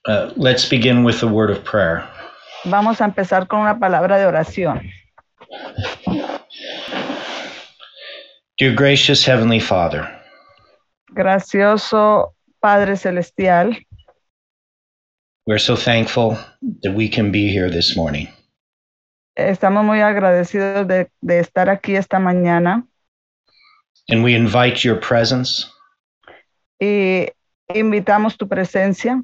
Let's begin with the word of prayer. Vamos a empezar con una palabra de oración. Dear gracious Heavenly Father, Gracioso Padre Celestial, we're so thankful that we can be here this morning. estamos muy agradecidos de estar aquí esta mañana And we invite your presence y invitamos tu presencia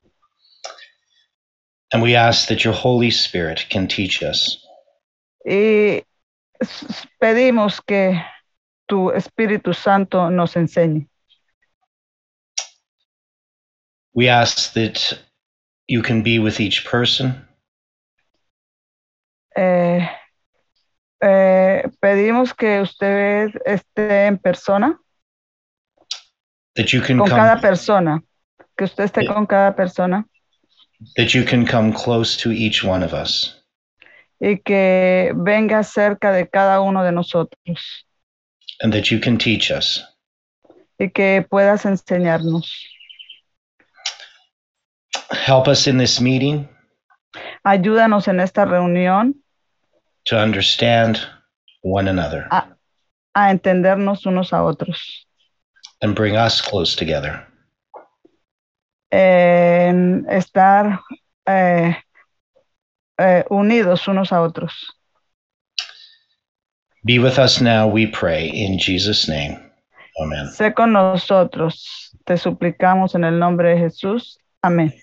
and we ask that your Holy Spirit can teach us. y pedimos que tu Espíritu Santo nos enseñe. We ask that you can be with each person. Pedimos que usted esté en persona, That you can con come, cada persona, que usted esté con cada persona that you can come close to each one of us. y que venga cerca de cada uno de nosotros And that you can teach us. y que puedas enseñarnos. Help us in this meeting Ayúdanos en esta reunión to understand one another a entendernos unos a otros, and bring us close together. en estar unidos unos a otros. Be with us now, we pray, in Jesus' name. Amen. Sé con nosotros, te suplicamos en el nombre de Jesús. Amén.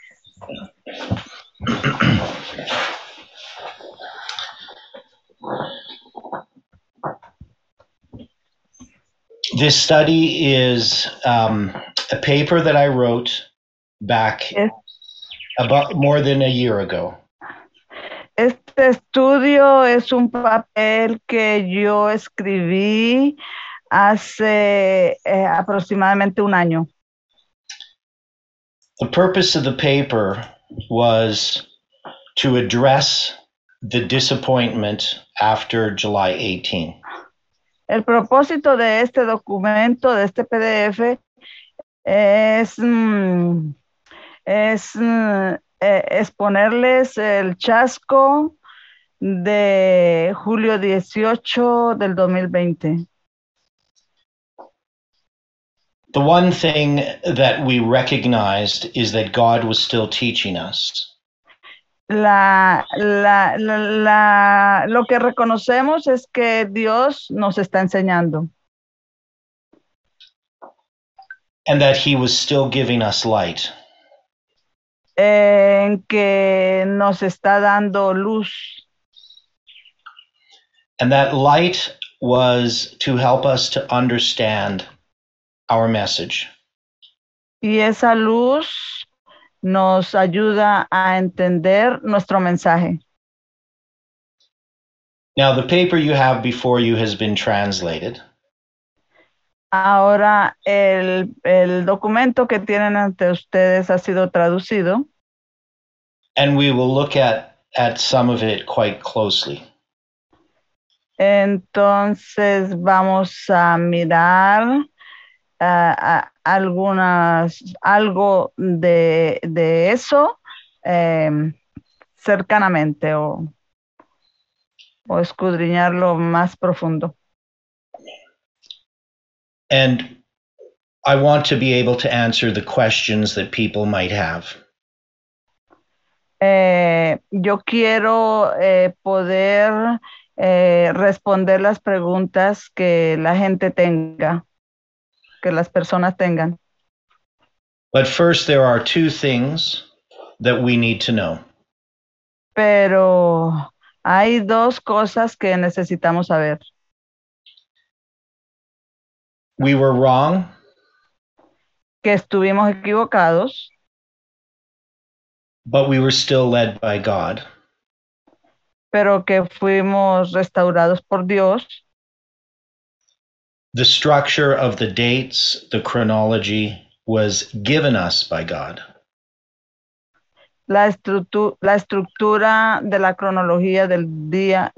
This study is a paper that I wrote back about more than a year ago. Este estudio es un papel que yo escribí hace aproximadamente un año. The purpose of the paper was to address the disappointment after July 18. El propósito de este documento, de este PDF, es exponerles el chasco de julio 18 del 2020. The one thing that we recognized is that God was still teaching us. Lo que reconocemos es que Dios nos está enseñando. And that he was still giving us light. En que nos está dando luz. And that light was to help us to understand our message. Y esa luz nos ayuda a entender nuestro mensaje. Now, the paper you have before you has been translated. Ahora el documento que tienen ante ustedes ha sido traducido. And we will look at some of it quite closely. Entonces vamos a mirar algo de eso cercanamente o escudriñarlo más profundo. And I want to be able to answer the questions that people might have. Yo quiero poder responder las preguntas que la gente tenga, que las personas tengan. But first, there are two things that we need to know. Pero hay dos cosas que necesitamos saber. We were wrong. Que estuvimos equivocados. But we were still led by God. Pero que fuimos restaurados por Dios. The structure of the dates, the chronology, was given us by God. La estructura de la cronología del día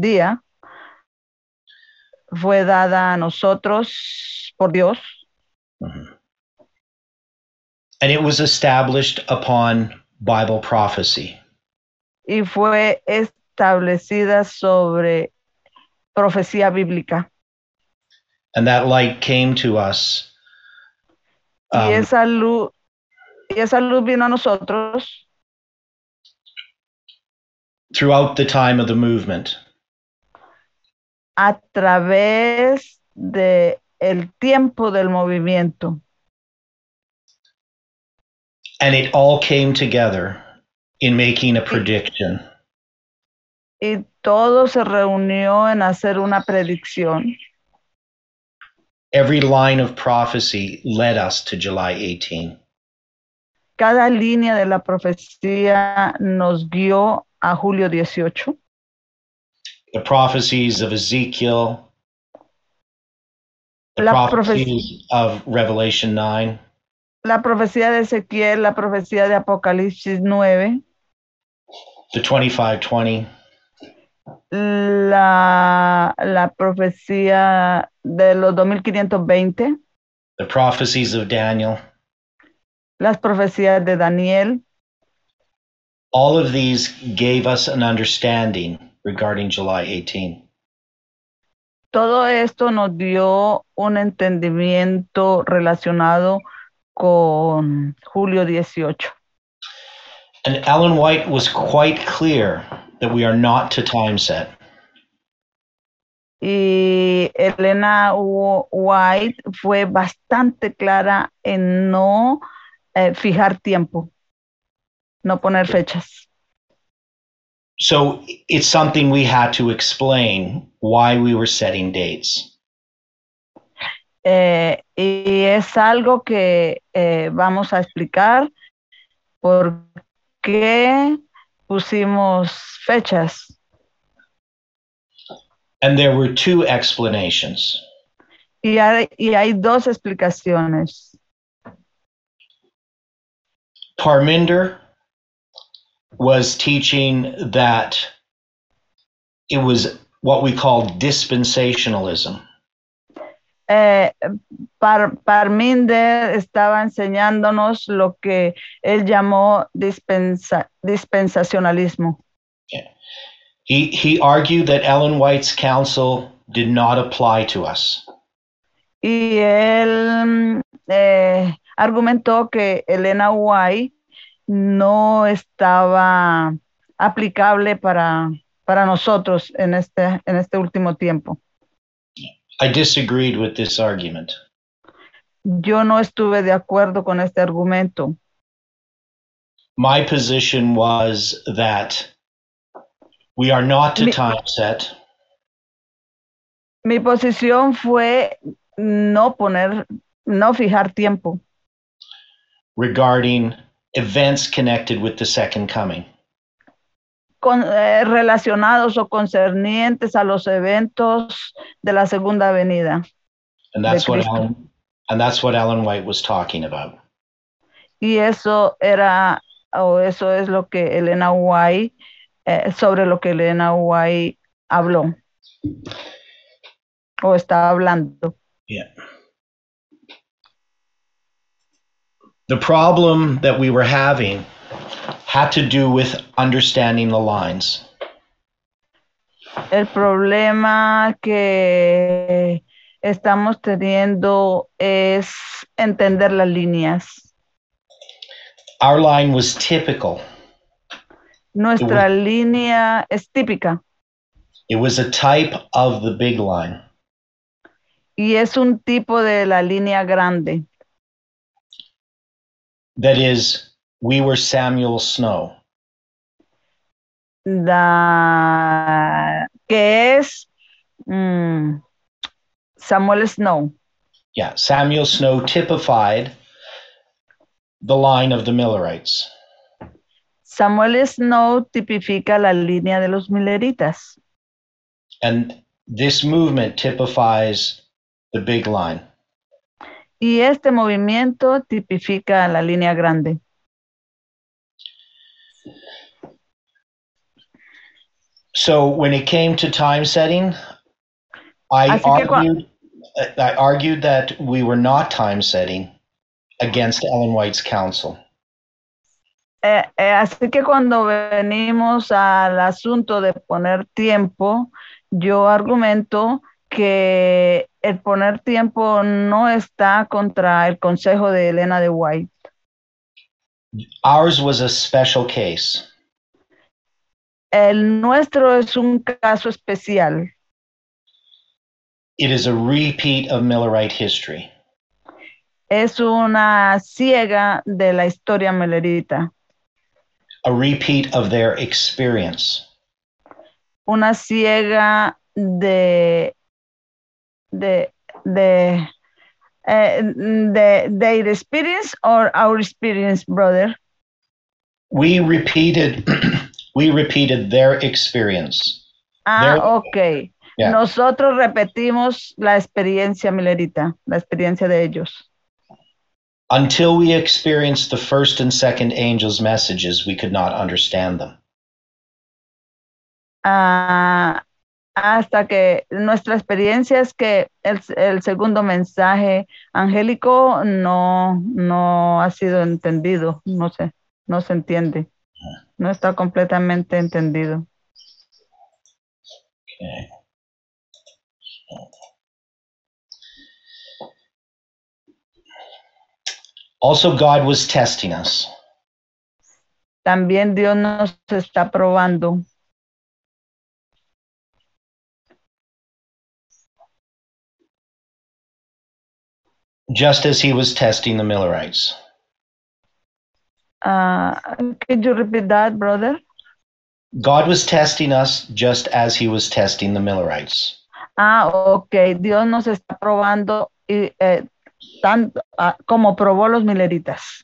fue dada a nosotros por Dios. Mm-hmm. And it was established upon Bible prophecy. y fue establecida sobre profecía bíblica. And that light came to us Y esa luz vino a nosotros throughout the time of the movement. a través de el tiempo del movimiento. And it all came together in making a prediction. Y todo se reunió en hacer una predicción. Every line of prophecy led us to July 18. Cada línea de la profecía nos guió a julio 18. The prophecies of Ezekiel, the La prophecies of Revelation 9, La profecía de Ezequiel, la profecía de Apocalipsis 9, the 25:20, la profecía de los 2520, the prophecies of Daniel. las profecías de Daniel. All of these gave us an understanding regarding July 18. Todo esto nos dio un entendimiento relacionado con julio 18. And Ellen White was quite clear that we are not to time set. Y Elena White fue bastante clara en no fijar tiempo, no poner fechas. So it's something we had to explain why we were setting dates. Y es algo que vamos a explicar por qué pusimos fechas. And there were two explanations. Y hay dos explicaciones. Parminder was teaching that it was what we call dispensationalism. Parminder estaba enseñándonos lo que él llamó dispensacionalismo. Yeah. He argued that Ellen White's counsel did not apply to us. Y él argumentó que Elena White no estaba aplicable para nosotros en este último tiempo. I disagreed with this argument. Yo no estuve de acuerdo con este argumento. My position was that we are not to time set. Mi posición fue no fijar tiempo. Regarding events connected with the second coming. Relacionados o concernientes a los eventos de la segunda venida. And that's what Ellen White was talking about. Y eso es lo que Elena White, sobre lo que Elena White habló. O está hablando. Yeah. The problem that we were having had to do with understanding the lines. El problema que estamos teniendo es entender las líneas. Our line was typical. Nuestra línea es típica. It was a type of the big line. Y es un tipo de la línea grande. That is, we were Samuel Snow. Que es Samuel Snow. Yeah, Samuel Snow typified the line of the Millerites. Samuel Snow tipifica la línea de los Milleritas. And this movement typifies the big line. Y este movimiento tipifica la línea grande. So when it came to time setting, I argued that we were not time setting against Ellen White's counsel. Así que cuando venimos al asunto de poner tiempo, yo argumento que el poner tiempo no está contra el consejo de Elena de White. Ours was a special case. El nuestro es un caso especial. It is a repeat of Millerite history. Es una ciega de la historia melerita. A repeat of their experience. Una ciega de their experience or our experience, brother. We repeated their experience. Ok. Yeah. Nosotros repetimos la experiencia milerita, la experiencia de ellos. Until we experienced the first and second angels' messages, we could not understand them. Hasta que nuestra experiencia es que el segundo mensaje angélico no ha sido entendido, no se entiende, no está completamente entendido. Okay. Also, God was testing us. También Dios nos está probando. Just as he was testing the Millerites. Could you repeat that, brother? God was testing us just as he was testing the Millerites. Ok. Dios nos está probando y, tanto como probó los mileritas.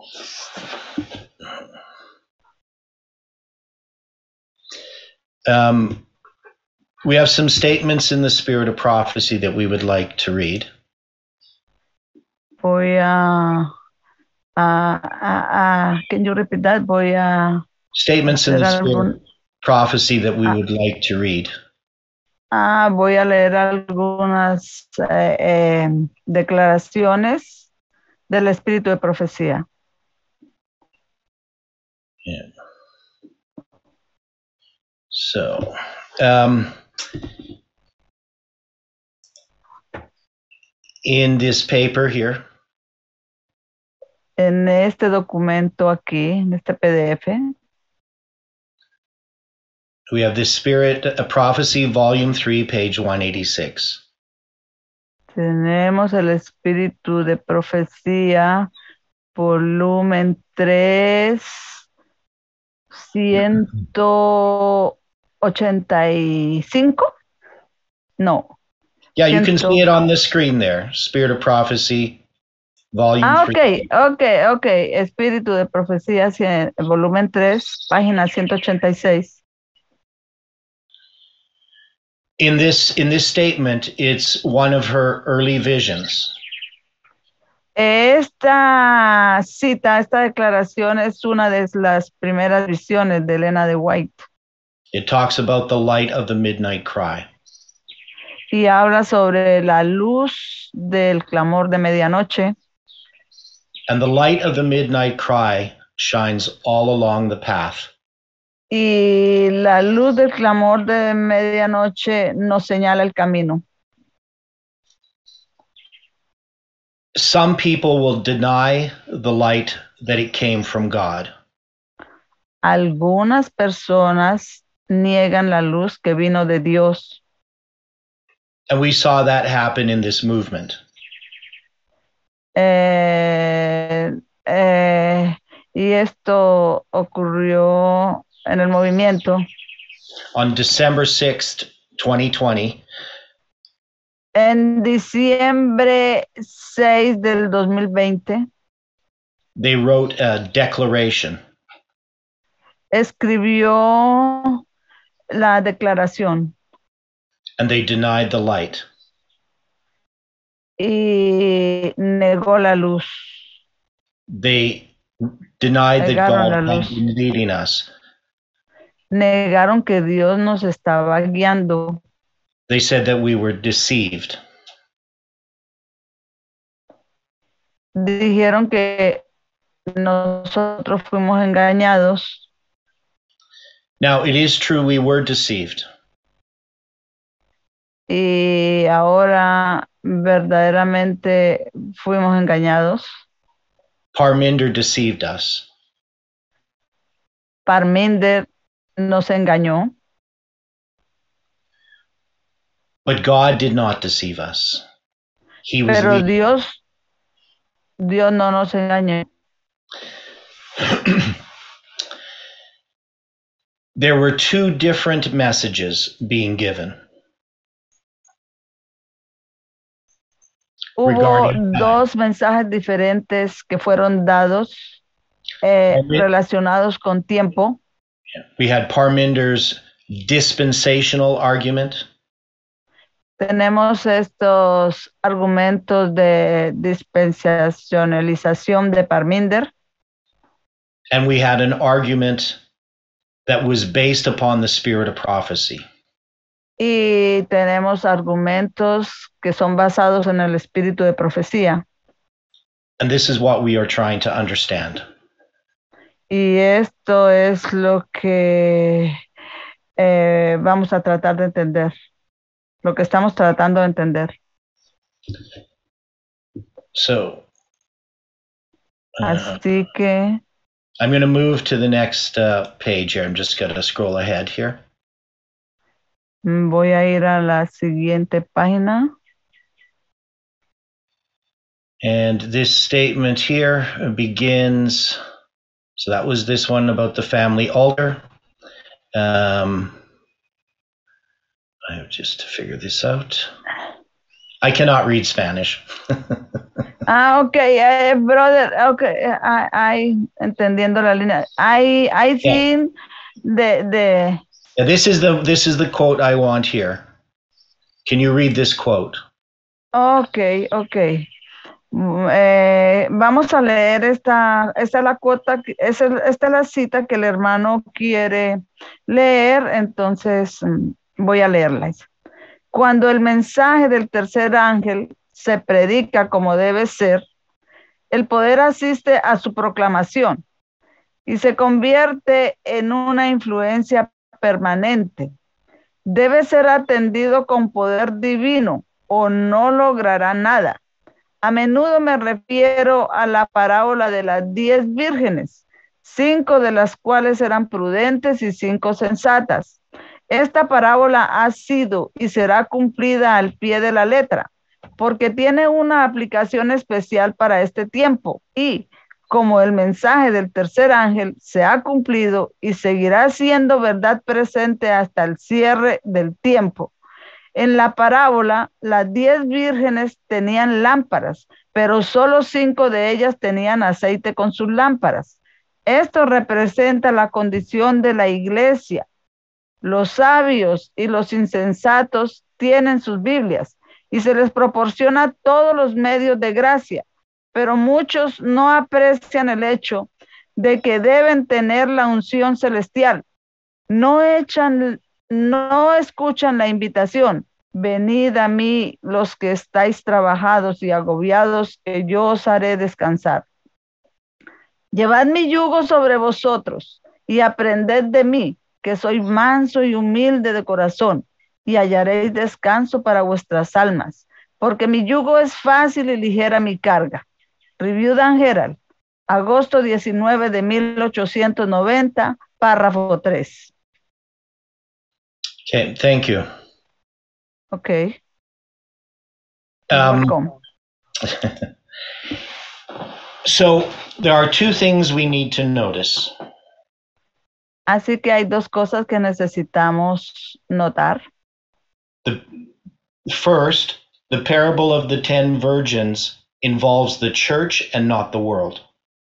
We have some statements in the spirit of prophecy that we would like to read. Voy can you repeat that? Voy a Statements in the spirit of prophecy that we would like to read. Voy a leer algunas declaraciones del espíritu de profecía. Yeah. So, in this paper here, en este documento aquí, en este PDF, we have the Spirit of Prophecy, Volume 3, page 186. Tenemos el espíritu de profecía, volumen 3, 185. No. Yeah, you can see it on the screen there. Spirit of Prophecy, Volume 3. Ok. Espíritu de profecía, volumen 3, página 186. In this statement, it's one of her early visions. Esta cita, esta declaración es una de las primeras visiones de Elena de White. It talks about the light of the midnight cry. Y habla sobre la luz del clamor de medianoche. And the light of the midnight cry shines all along the path. Y la luz del clamor de medianoche nos señala el camino. Some people will deny the light that it came from God. Algunas personas niegan la luz que vino de Dios. And we saw that happen in this movement. Y esto ocurrió en el movimiento. On December 6th, 2020, en diciembre 6 del 2020, they wrote a declaration. Escribió la declaración. And they denied the light. Y negó la luz. They denied that God had been leading us. Negaron que Dios nos estaba guiando. They said that we were deceived. dijeron que nosotros fuimos engañados. Now, it is true we were deceived. Y ahora verdaderamente fuimos engañados. Parminder deceived us. Parminder nos engañó. But God did not deceive us. He was Pero leading. Dios no nos engañó. There were two different messages being given. Hubo dos mensajes diferentes que fueron dados relacionados con tiempo. We had Parminder's dispensational argument. Tenemos estos argumentos de dispensacionalización de Parminder. And we had an argument that was based upon the spirit of prophecy. Y tenemos argumentos que son basados en el espíritu de profecía. And this is what we are trying to understand. Y esto es lo que vamos a tratar de entender. Lo que estamos tratando de entender. So, así que I'm going to move to the next page here. I'm just going to scroll ahead here. Voy a ir a la siguiente página. And this statement here begins, so that was this one about the family altar. I have just to figure this out. I cannot read Spanish. Okay, brother, okay, I entendiendo la línea. I think the Yeah, this is the quote I want here. Can you read this quote? Okay. Vamos a leer esta es la cuota, esta es la cita que el hermano quiere leer, entonces voy a leerla. Cuando el mensaje del tercer ángel se predica como debe ser, el poder asiste a su proclamación y se convierte en una influencia permanente. Debe ser atendido con poder divino o no logrará nada. A menudo me refiero a la parábola de las 10 vírgenes, 5 de las cuales eran prudentes y 5 sensatas. Esta parábola ha sido y será cumplida al pie de la letra, porque tiene una aplicación especial para este tiempo y, como el mensaje del tercer ángel se ha cumplido y seguirá siendo verdad presente hasta el cierre del tiempo. En la parábola, las 10 vírgenes tenían lámparas, pero solo 5 de ellas tenían aceite con sus lámparas. Esto representa la condición de la iglesia. Los sabios y los insensatos tienen sus Biblias y se les proporciona todos los medios de gracia, pero muchos no aprecian el hecho de que deben tener la unción celestial. No escuchan la invitación. Venid a mí los que estáis trabajados y agobiados, que yo os haré descansar. Llevad mi yugo sobre vosotros y aprended de mí, que soy manso y humilde de corazón, y hallaréis descanso para vuestras almas, porque mi yugo es fácil y ligera mi carga. Review Dan Herald, agosto 19 de 1890, párrafo 3. Okay, thank you. Okay. Welcome. So there are two things we need to notice. Así que hay dos cosas que necesitamos notar. First, the parable of the 10 virgins involves the church and not the world.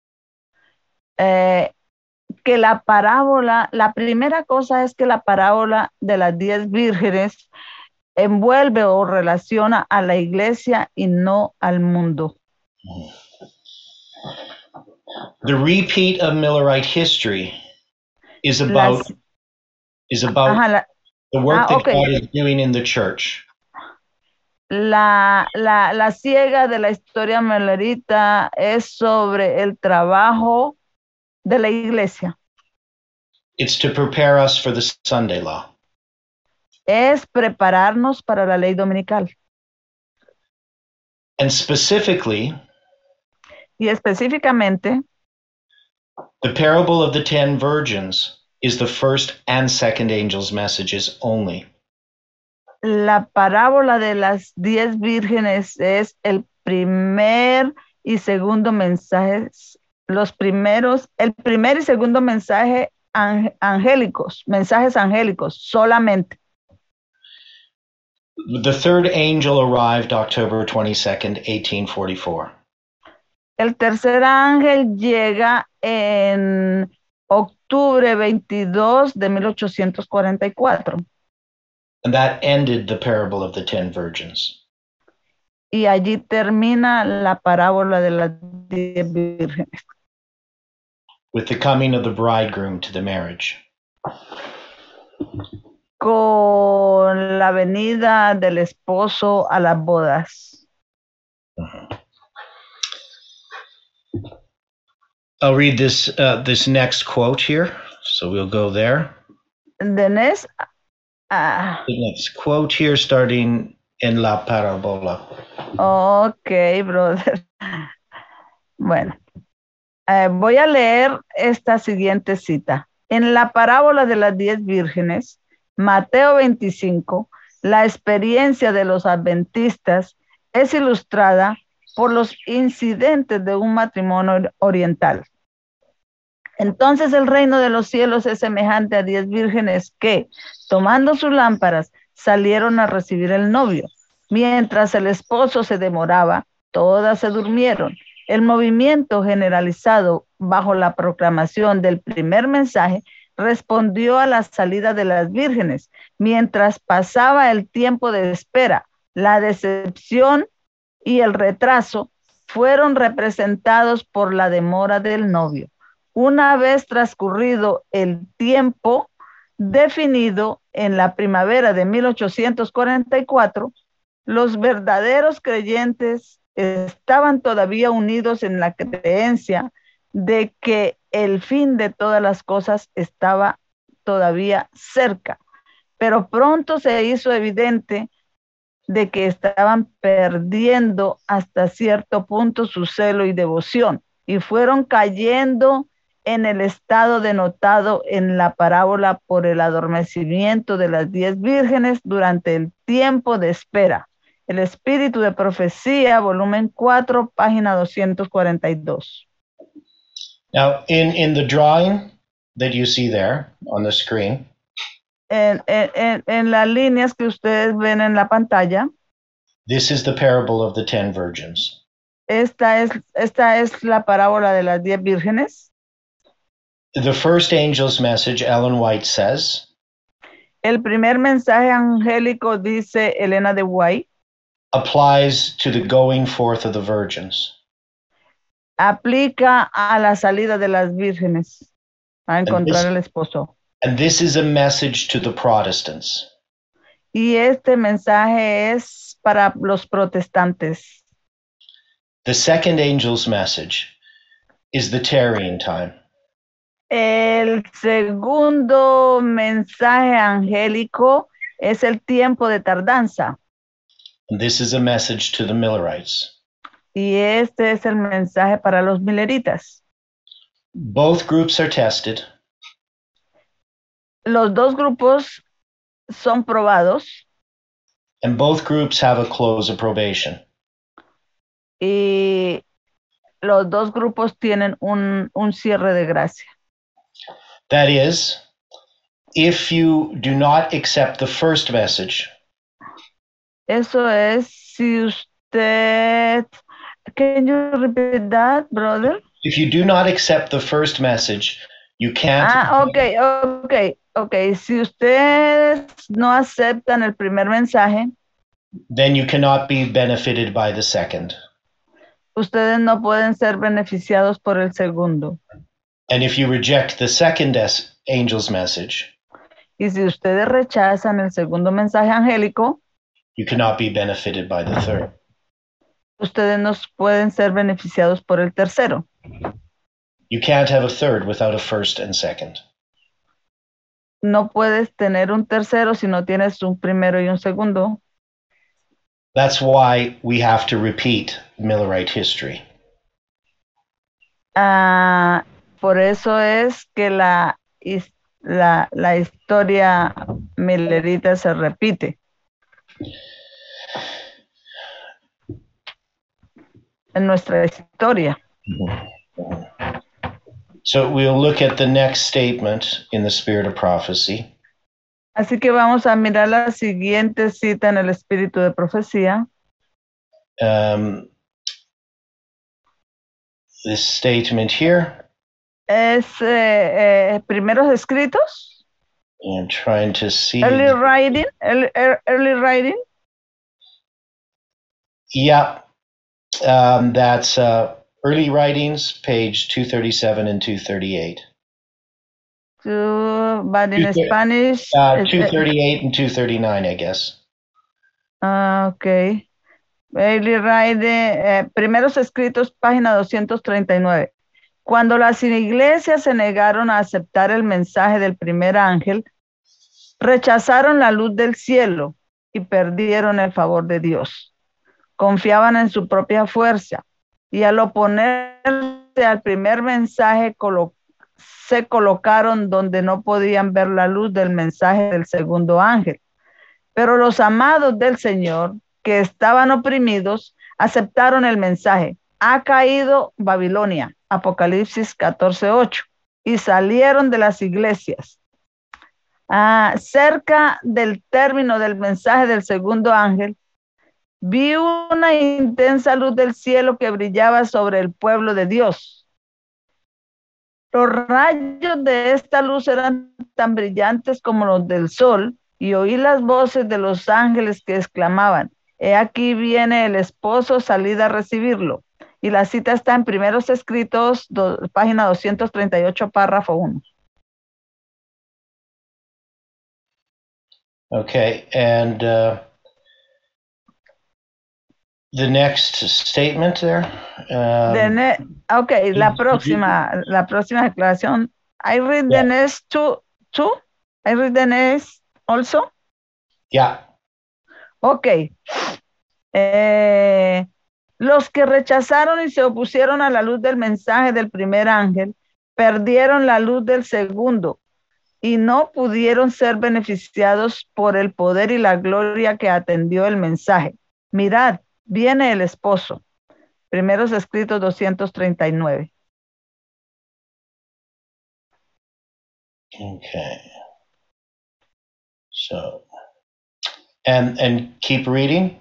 Que la parábola, la primera cosa es que la parábola de las 10 vírgenes envuelve o relaciona a la iglesia y no al mundo. The repeat of Millerite history is about the work that God is doing in the church. La ciega de la historia melerita es sobre el trabajo de la iglesia. It's to prepare us for the Sunday law. Es prepararnos para la ley dominical. And specifically, Y específicamente, the parable of the 10 virgins is the first and second angel's messages only. la parábola de las 10 vírgenes es el primer y segundo mensajes, el primer y segundo mensaje angélicos, mensajes angélicos solamente. The third angel arrived October 22nd, 1844. El tercer ángel llega en octubre 22 de 1844. And that ended the parable of the 10 virgins. Y allí termina la parábola de las 10 vírgenes. With the coming of the bridegroom to the marriage. Con la venida del esposo a las bodas. I'll read this next quote here. So we'll go there. The next, The next quote here starting en la parábola. ok, brother. Bueno, voy a leer esta siguiente cita. En la parábola de las 10 vírgenes, Mateo 25, la experiencia de los adventistas es ilustrada por los incidentes de un matrimonio oriental. Entonces el reino de los cielos es semejante a 10 vírgenes que, tomando sus lámparas, salieron a recibir el novio. Mientras el esposo se demoraba, todas se durmieron. El movimiento generalizado bajo la proclamación del primer mensaje respondió a la salida de las vírgenes. Mientras pasaba el tiempo de espera, la decepción y el retraso fueron representados por la demora del novio. Una vez transcurrido el tiempo definido en la primavera de 1844, los verdaderos creyentes estaban todavía unidos en la creencia de que el fin de todas las cosas estaba todavía cerca, pero pronto se hizo evidente de que estaban perdiendo hasta cierto punto su celo y devoción y fueron cayendo en el estado denotado en la parábola por el adormecimiento de las 10 vírgenes durante el tiempo de espera. El espíritu de profecía, volumen 4, página 242. Now, in the drawing that you see there on the screen, En las líneas que ustedes ven en la pantalla, this is the parable of the 10 virgins. esta es la parábola de las 10 vírgenes. The first angel's message, Ellen White says, El primer mensaje angélico, dice Elena de White, applies to the going forth of the virgins. aplica a la salida de las vírgenes, a encontrar el esposo. And this is a message to the Protestants. Y este mensaje es para los protestantes. The second angel's message is the tarrying time. El segundo mensaje angélico es el tiempo de tardanza. And this is a message to the Millerites. Y este es el mensaje para los mileritas. Both groups are tested. Los dos grupos son probados. And both groups have a close of probation. Y los dos grupos tienen un cierre de gracia. That is, if you do not accept the first message, eso es, si usted, can you repeat that, brother? If you do not accept the first message, you can't. Okay. Si ustedes no aceptan el primer mensaje, then you cannot be benefited by the second. Ustedes no pueden ser beneficiados por el segundo. And if you reject the second angel's message, y si ustedes rechazan el segundo mensaje angélico, You cannot be benefited by the third. Ustedes no pueden ser beneficiados por el tercero. You can't have a third without a first and second. No puedes tener un tercero si no tienes un primero y un segundo. That's why we have to repeat Millerite history. Por eso es que la historia millerita se repite. En nuestra historia. So we'll look at the next statement in the spirit of prophecy. Así que vamos a mirar la siguiente cita en el espíritu de profecía. This statement here. Es primeros escritos. I'm trying to see. Early writing. Early writing. Yeah. That's early writings, page 237 and 238. But in Spanish. 238 and 239, I guess. Okay. Early writing, primeros escritos, página 239. Cuando las iglesias se negaron a aceptar el mensaje del primer ángel, rechazaron la luz del cielo y perdieron el favor de Dios. Confiaban en su propia fuerza y al oponerse al primer mensaje se colocaron donde no podían ver la luz del mensaje del segundo ángel. Pero los amados del Señor, que estaban oprimidos, aceptaron el mensaje. Ha caído Babilonia, Apocalipsis 14:8, y salieron de las iglesias. Cerca del término del mensaje del segundo ángel, vi una intensa luz del cielo que brillaba sobre el pueblo de Dios. Los rayos de esta luz eran tan brillantes como los del sol, y oí las voces de los ángeles que exclamaban: he aquí viene el esposo, salid a recibirlo. Y la cita está en Primeros Escritos, página 238, párrafo 1. Okay, and the next statement there. Okay, la próxima declaración. I read the next two. I read the next also. Yeah. Okay. Los que rechazaron y se opusieron a la luz del mensaje del primer ángel perdieron la luz del segundo y no pudieron ser beneficiados por el poder y la gloria que atendió el mensaje. Mirad, viene el esposo. Primeros Escritos 239. Okay. So, and keep reading.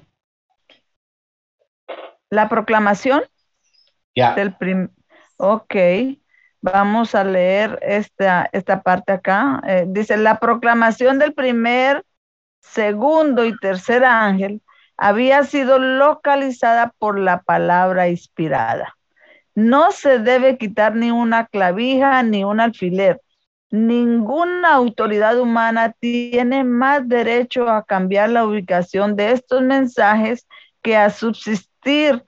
La proclamación. Yeah. Ok. Vamos a leer esta parte acá. Dice, la proclamación del primer, segundo y tercer ángel había sido localizada por la palabra inspirada. No se debe quitar ni una clavija ni un alfiler. Ninguna autoridad humana tiene más derecho a cambiar la ubicación de estos mensajes que a sustituir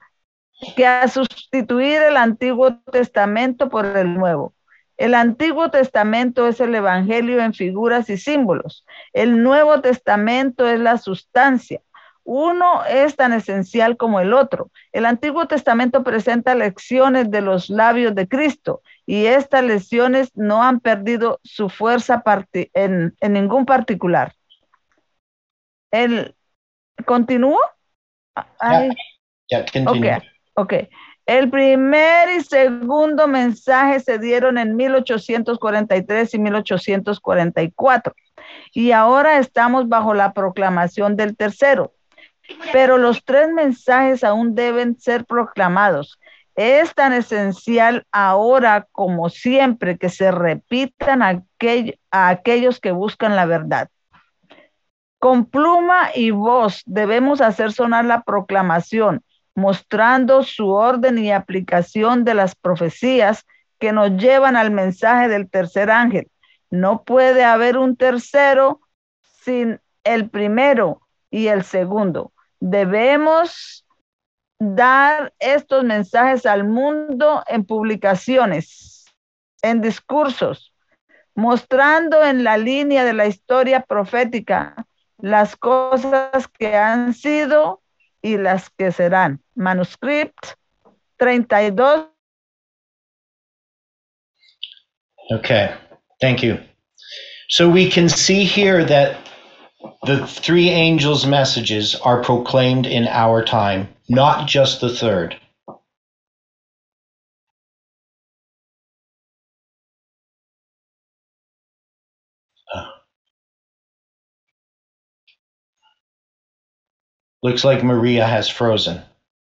el Antiguo Testamento por el Nuevo. El Antiguo Testamento es el Evangelio en figuras y símbolos. El Nuevo Testamento es la sustancia. Uno es tan esencial como el otro. El Antiguo Testamento presenta lecciones de los labios de Cristo y estas lecciones no han perdido su fuerza en ningún particular. ¿Continúo? Continúa. Okay. El primer y segundo mensaje se dieron en 1843 y 1844 y ahora estamos bajo la proclamación del tercero. Pero los tres mensajes aún deben ser proclamados. Es tan esencial ahora como siempre que se repitan a aquellos que buscan la verdad. Con pluma y voz debemos hacer sonar la proclamación, mostrando su orden y aplicación de las profecías que nos llevan al mensaje del tercer ángel. No puede haber un tercero sin el primero, y el segundo. Debemos dar estos mensajes al mundo en publicaciones, en discursos, mostrando en la línea de la historia profética las cosas que han sido y las que serán. Manuscript 32. Okay, thank you. So we can see here that the three angels' messages are proclaimed in our time, not just the third. Looks like Maria has frozen.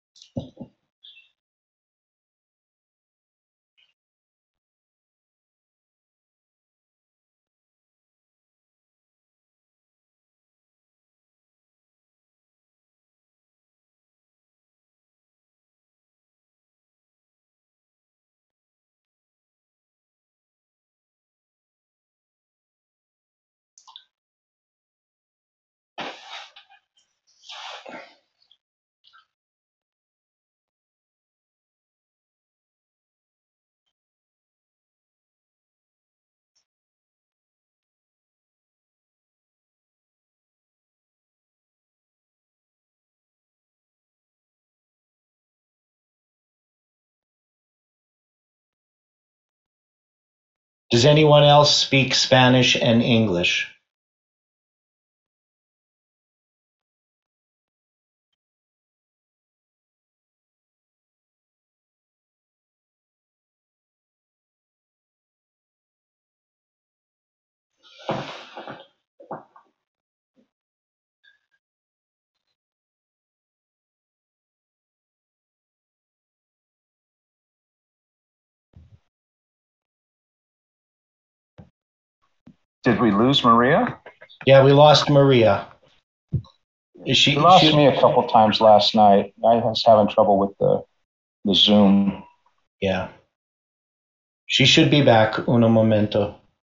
Does anyone else speak Spanish and English? Did we lose Maria? Yeah, we lost Maria. Is she She lost me a couple times last night. I was having trouble with the Zoom. Yeah. She should be back. Un momento.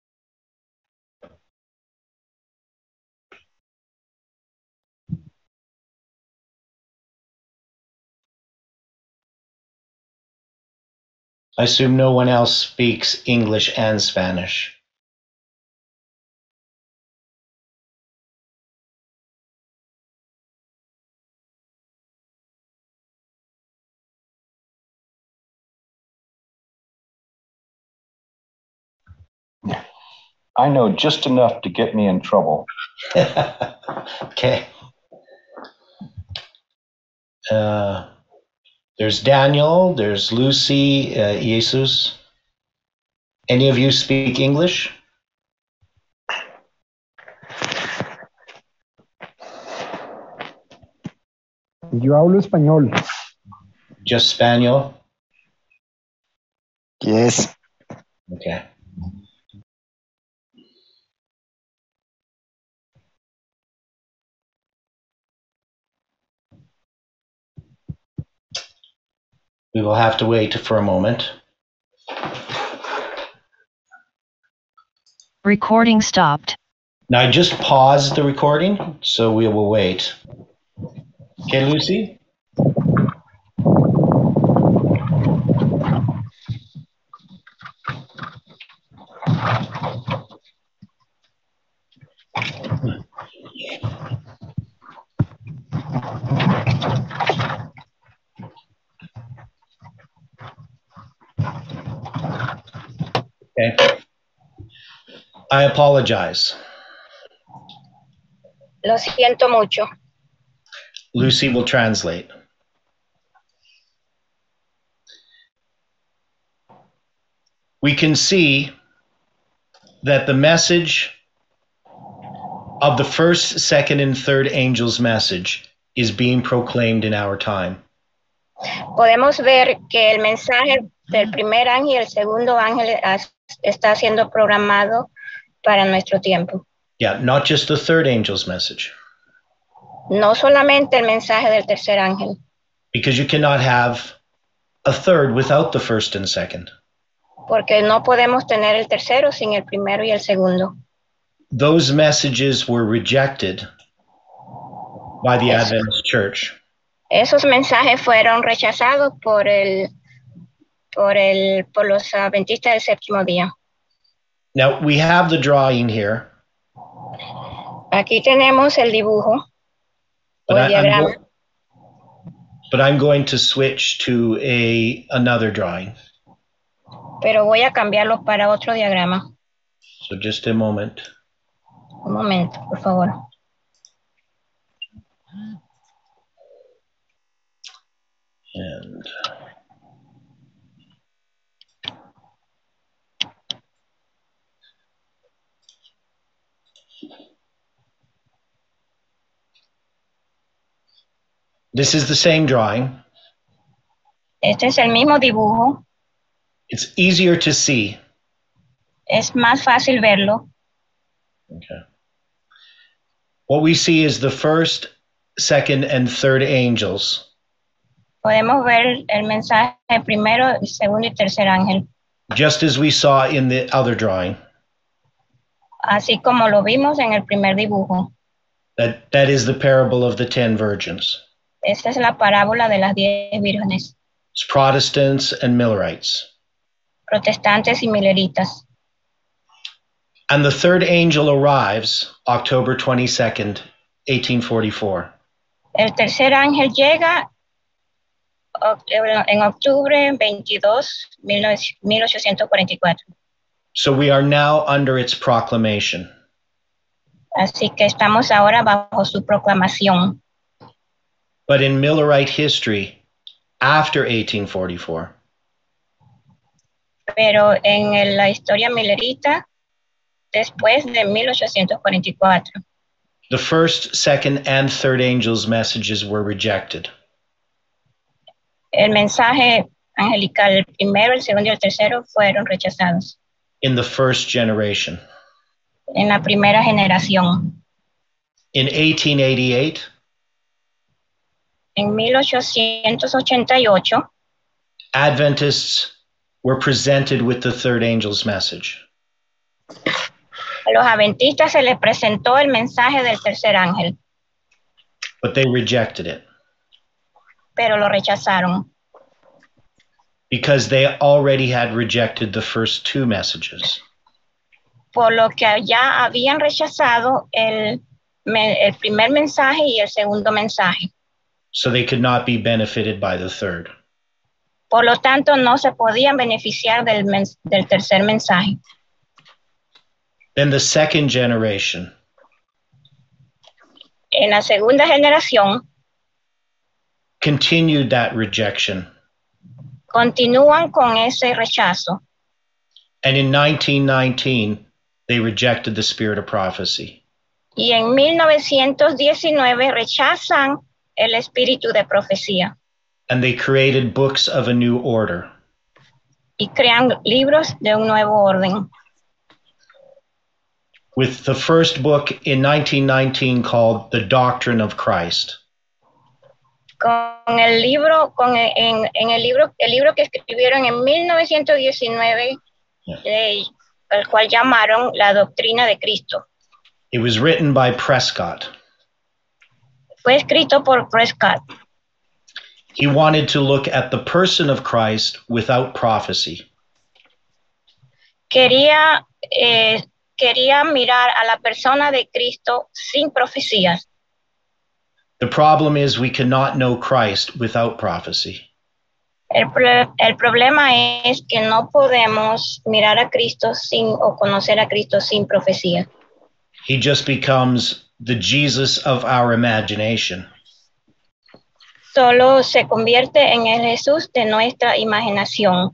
I assume no one else speaks English and Spanish. I know just enough to get me in trouble. Okay. There's Daniel, there's Lucy, Jesus. Any of you speak English? Yo hablo español. Just Spaniel? Yes. Okay. We will have to wait for a moment. Recording stopped. Now I just paused the recording, so we will wait. Okay, Lucy? Okay. I apologize. Lo siento mucho. Lucy will translate. We can see that the message of the first, second, and third angel's message is being proclaimed in our time. Podemos ver que el mensaje del primer ángel y el segundo ángel está siendo programado para nuestro tiempo. Yeah, not just the third angel's message. No solamente el mensaje del tercer ángel. Because you cannot have a third without the first and second. Porque no podemos tener el tercero sin el primero y el segundo. Those messages were rejected by the Adventist Church. Esos mensajes fueron rechazados por los adventistas del séptimo día. Now, we have the drawing here. Aquí tenemos el dibujo o el diagrama. But I'm going to switch to another drawing. Pero voy a cambiarlo para otro diagrama. So just a moment. Un momento, por favor. And this is the same drawing. Este es el mismo dibujo. It's easier to see. Es más fácil verlo. Okay. What we see is the first, second, and third angels. Podemos ver el mensaje primero, el segundo y tercer ángel. Just as we saw in the other drawing. Así como lo vimos en el primer dibujo. That is the parable of the 10 virgins. Esta es la parábola de las 10 vírgenes. It's Protestants and Millerites. Protestantes y mileritas. And the third angel arrives October 22nd, 1844. El tercer ángel llega en octubre 22, 1844. So we are now under its proclamation. Así que estamos ahora bajo su proclamación. But in Millerite history, after 1844, pero en la historia millerita, después de 1844, the first, second, and third angels' messages were rejected. El mensaje angelical, el primero, el segundo y el tercero, fueron rechazados. In the first generation. En la primera generación. In 1888, en 1888, Adventists were presented with the third angel's message. A los adventistas se les presentó el mensaje del tercer ángel. But they rejected it. Pero lo rechazaron. Because they already had rejected the first two messages. Por lo que ya habían rechazado el primer mensaje y el segundo mensaje. So they could not be benefited by the third. Por lo tanto, no se podían beneficiar del tercer mensaje. Then the second generation. En la segunda generación. Continued that rejection. Continúan con ese rechazo. And in 1919, they rejected the spirit of prophecy. Y en 1919 rechazan el espíritu de profecía. And they created books of a new order. Y crean libros de un nuevo orden. With the first book in 1919 called The Doctrine of Christ. Con el libro, el libro que escribieron en 1919, el cual llamaron La Doctrina de Cristo. It was written by Prescott. Fue escrito por Prescott. He wanted to look at the person of Christ without prophecy. Quería mirar a la persona de Cristo sin profecías. The problem is we cannot know Christ without prophecy. El problema es que no podemos mirar a Cristo o conocer a Cristo sin profecía. He just becomes the Jesus of our imagination. Solo se convierte en el Jesús de nuestra imaginación.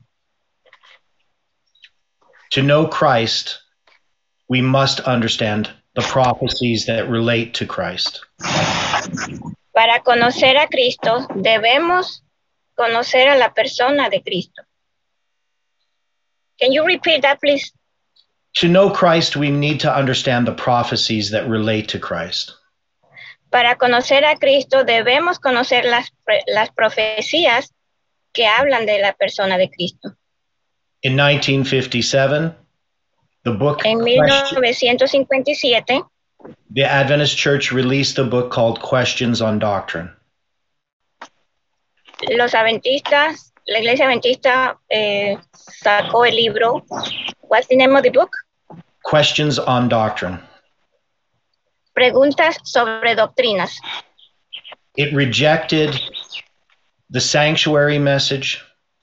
To know Christ, we must understand the prophecies that relate to Christ. Para conocer a Cristo, debemos conocer a la persona de Cristo. Can you repeat that, please? To know Christ, we need to understand the prophecies that relate to Christ. Para conocer a Cristo, debemos conocer las profecías que hablan de la persona de Cristo. In 1957, the book En 1957, the Adventist Church released a book called Questions on Doctrine. Los adventistas, la iglesia adventista sacó el libro. What's the name of the book? Questions on Doctrine. Preguntas sobre doctrinas. It rejected the sanctuary message.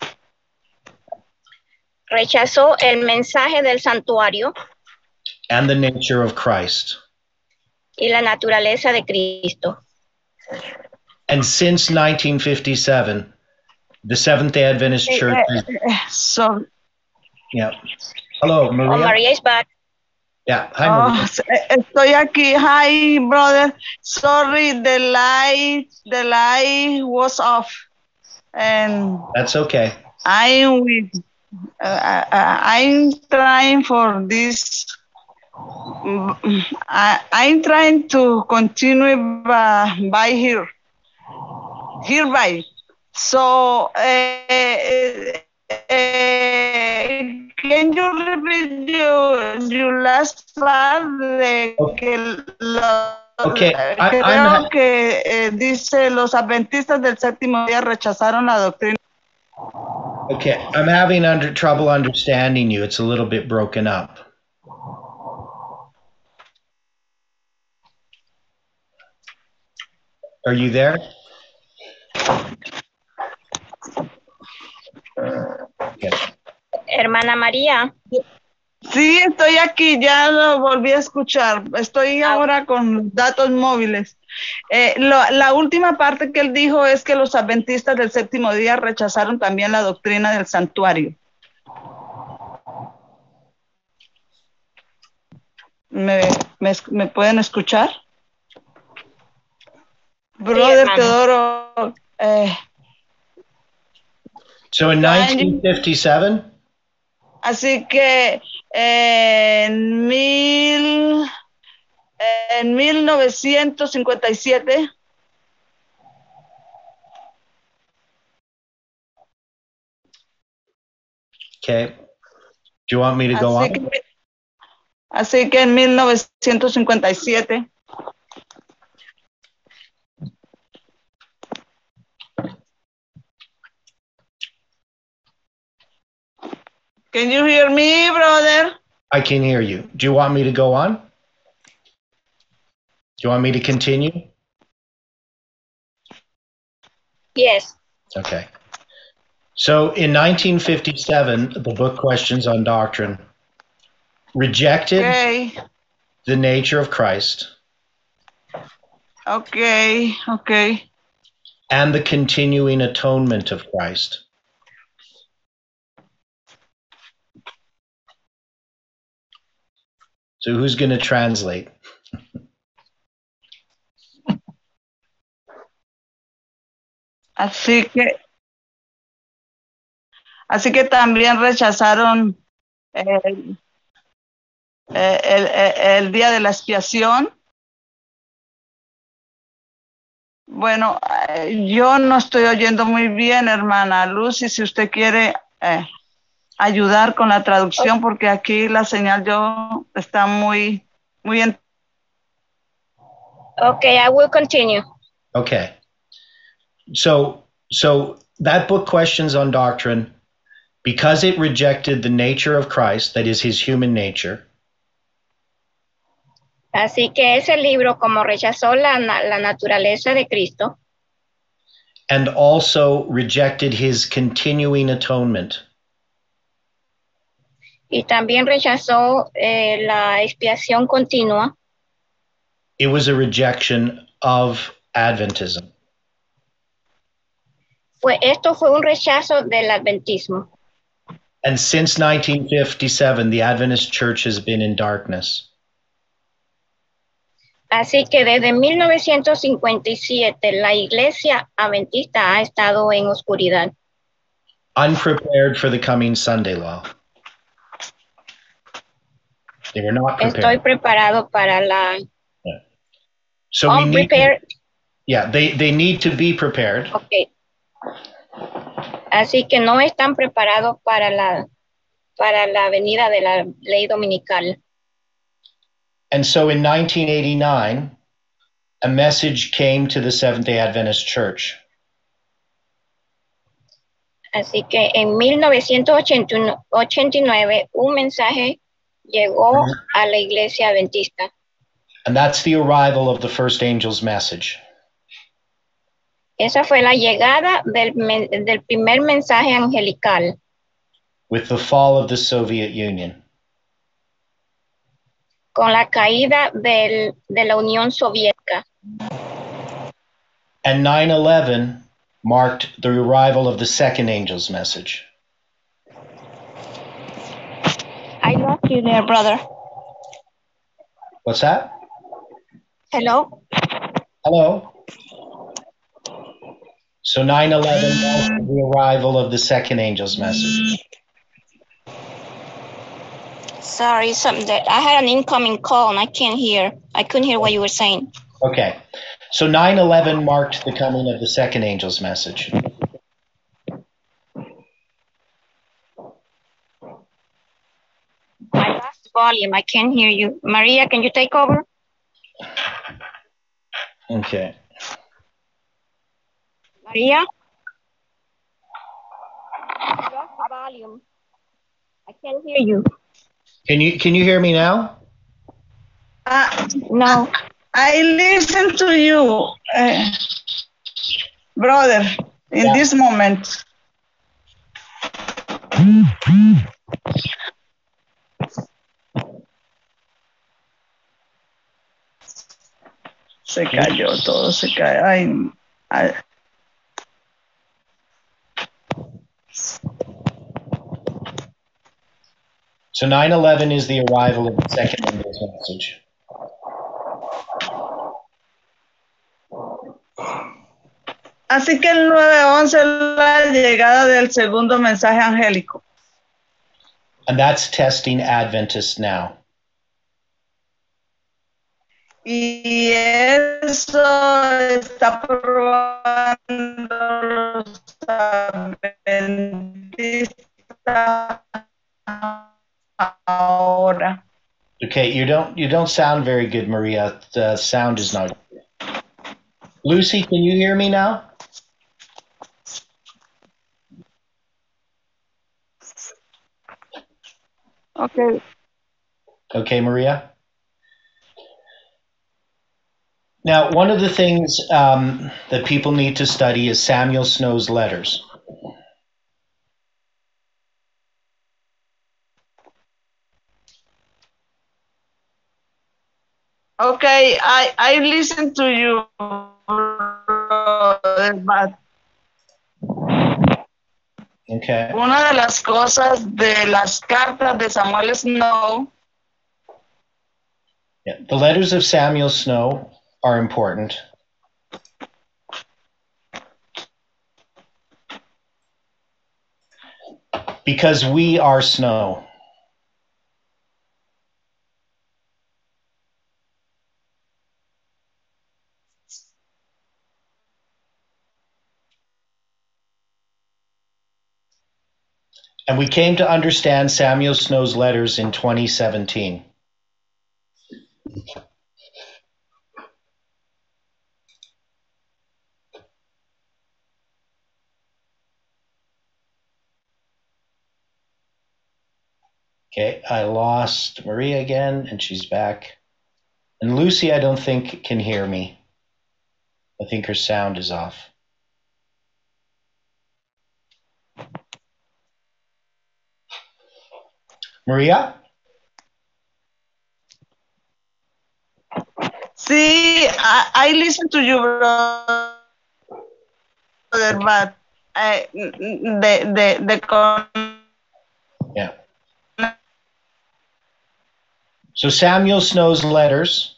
Rechazó el mensaje del santuario And the nature of Christ. y la naturaleza de Cristo. And since 1957, the Seventh-day Adventist Church is... Yeah. Hello, Maria. Oh, Maria is back. Yeah. Hi, Maria. Estoy aquí. Hi, brother. Sorry, the light was off. And That's okay. I'm trying for this. I'm trying to continue by here. Hereby. So, can you repeat your last part? Okay. Creo que dice los adventistas del séptimo día rechazaron la doctrina. Okay, I'm having trouble understanding you. It's a little bit broken up. Are you there? Okay. Hermana María. Sí, estoy aquí, ya lo volví a escuchar. Estoy ahora con datos móviles. La última parte que él dijo es que los adventistas del séptimo día rechazaron también la doctrina del santuario. ¿Me pueden escuchar? Brother Teodoro. So in 1957? Así que en 1957. Okay. Do you want me to go on? Así que en 1957. Can you hear me, brother? I can hear you. Do you want me to go on? Do you want me to continue? Yes. Okay. So in 1957, the book Questions on Doctrine rejected the nature of Christ. Okay. And the continuing atonement of Christ. So who's going to translate? Así que también rechazaron el día de la expiación. Bueno, yo no estoy oyendo muy bien, hermana Lucy, si usted quiere ayudar con la traducción, porque aquí la señal está muy Okay, I will continue. Okay. So that book Questions on Doctrine, because it rejected the nature of Christ, that is his human nature. Así que ese libro, como rechazó la naturaleza de Cristo. And also rejected his continuing atonement. Y también rechazó la expiación continua. It was a rejection of Adventism. Esto fue un rechazo del adventismo. And since 1957, the Adventist Church has been in darkness. Así que desde 1957 la iglesia adventista ha estado en oscuridad. Unprepared for the coming Sunday law. They were not prepared. Estoy preparado para la... Yeah. So unprepared. They need to be prepared. Okay. Así que no están preparados para la venida de la ley dominical. And so in 1989, a message came to the Seventh-day Adventist Church. Así que en 1989 un mensaje llegó a la iglesia adventista. And that's the arrival of the first angel's message. Esa fue la llegada del primer mensaje angelical. With the fall of the Soviet Union. Con la caída de la Unión Soviética. And 9/11 marked the arrival of the second angel's message. I lost you there, brother. What's that? Hello? Hello? So 9/11 marked the arrival of the second angel's message. Sorry, I had an incoming call and I couldn't hear what you were saying. Okay. So 9/11 marked the coming of the second angel's message. I lost volume. I can't hear you. Maria, can you take over? Okay. Maria? I lost the volume. I can't hear you. Can you hear me now? No. I listen to you, brother, in this moment. Se cayó todo, se cayó. Ay. So 9/11 is the arrival of the second angel's message. Así que el 9/11 es la llegada del segundo mensaje angélico. And that's testing Adventists now. Y eso está probando los adventistas ahora. Okay, you don't sound very good, Maria. The sound is not good. Lucy, can you hear me now? Okay. Okay, Maria. Now, one of the things that people need to study is Samuel Snow's letters. Okay, I listen to you, but Okay. una de las cosas de las cartas de Samuel Snow. Yeah, the letters of Samuel Snow are important. Because we are snow. And we came to understand Samuel Snow's letters in 2017. Okay, I lost Maria again, and she's back. And Lucy, I don't think, can hear me. I think her sound is off. Maria? Sí, I listen to you, brother, but Yeah. So Samuel Snow's letters.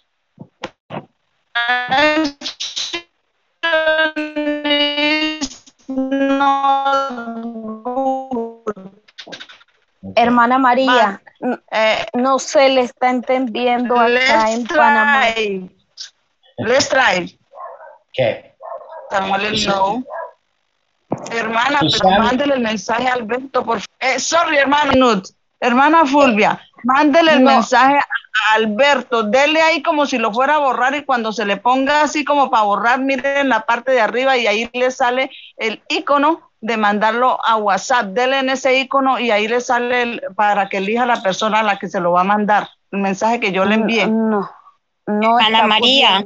Hermana María, no se le está entendiendo acá en Panamá. Let's try. Okay. Samuel Snow. Hermana, So pero mándele el mensaje a Alberto, por favor. Sorry, hermana Nut. Hermana Fulvia, mándele el mensaje Alberto, dele ahí como si lo fuera a borrar y cuando se le ponga así como para borrar, mire en la parte de arriba y ahí le sale el icono de mandarlo a WhatsApp. Dele en ese icono y ahí le sale para que elija la persona a la que se lo va a mandar, el mensaje que yo le envié. No Hermana María.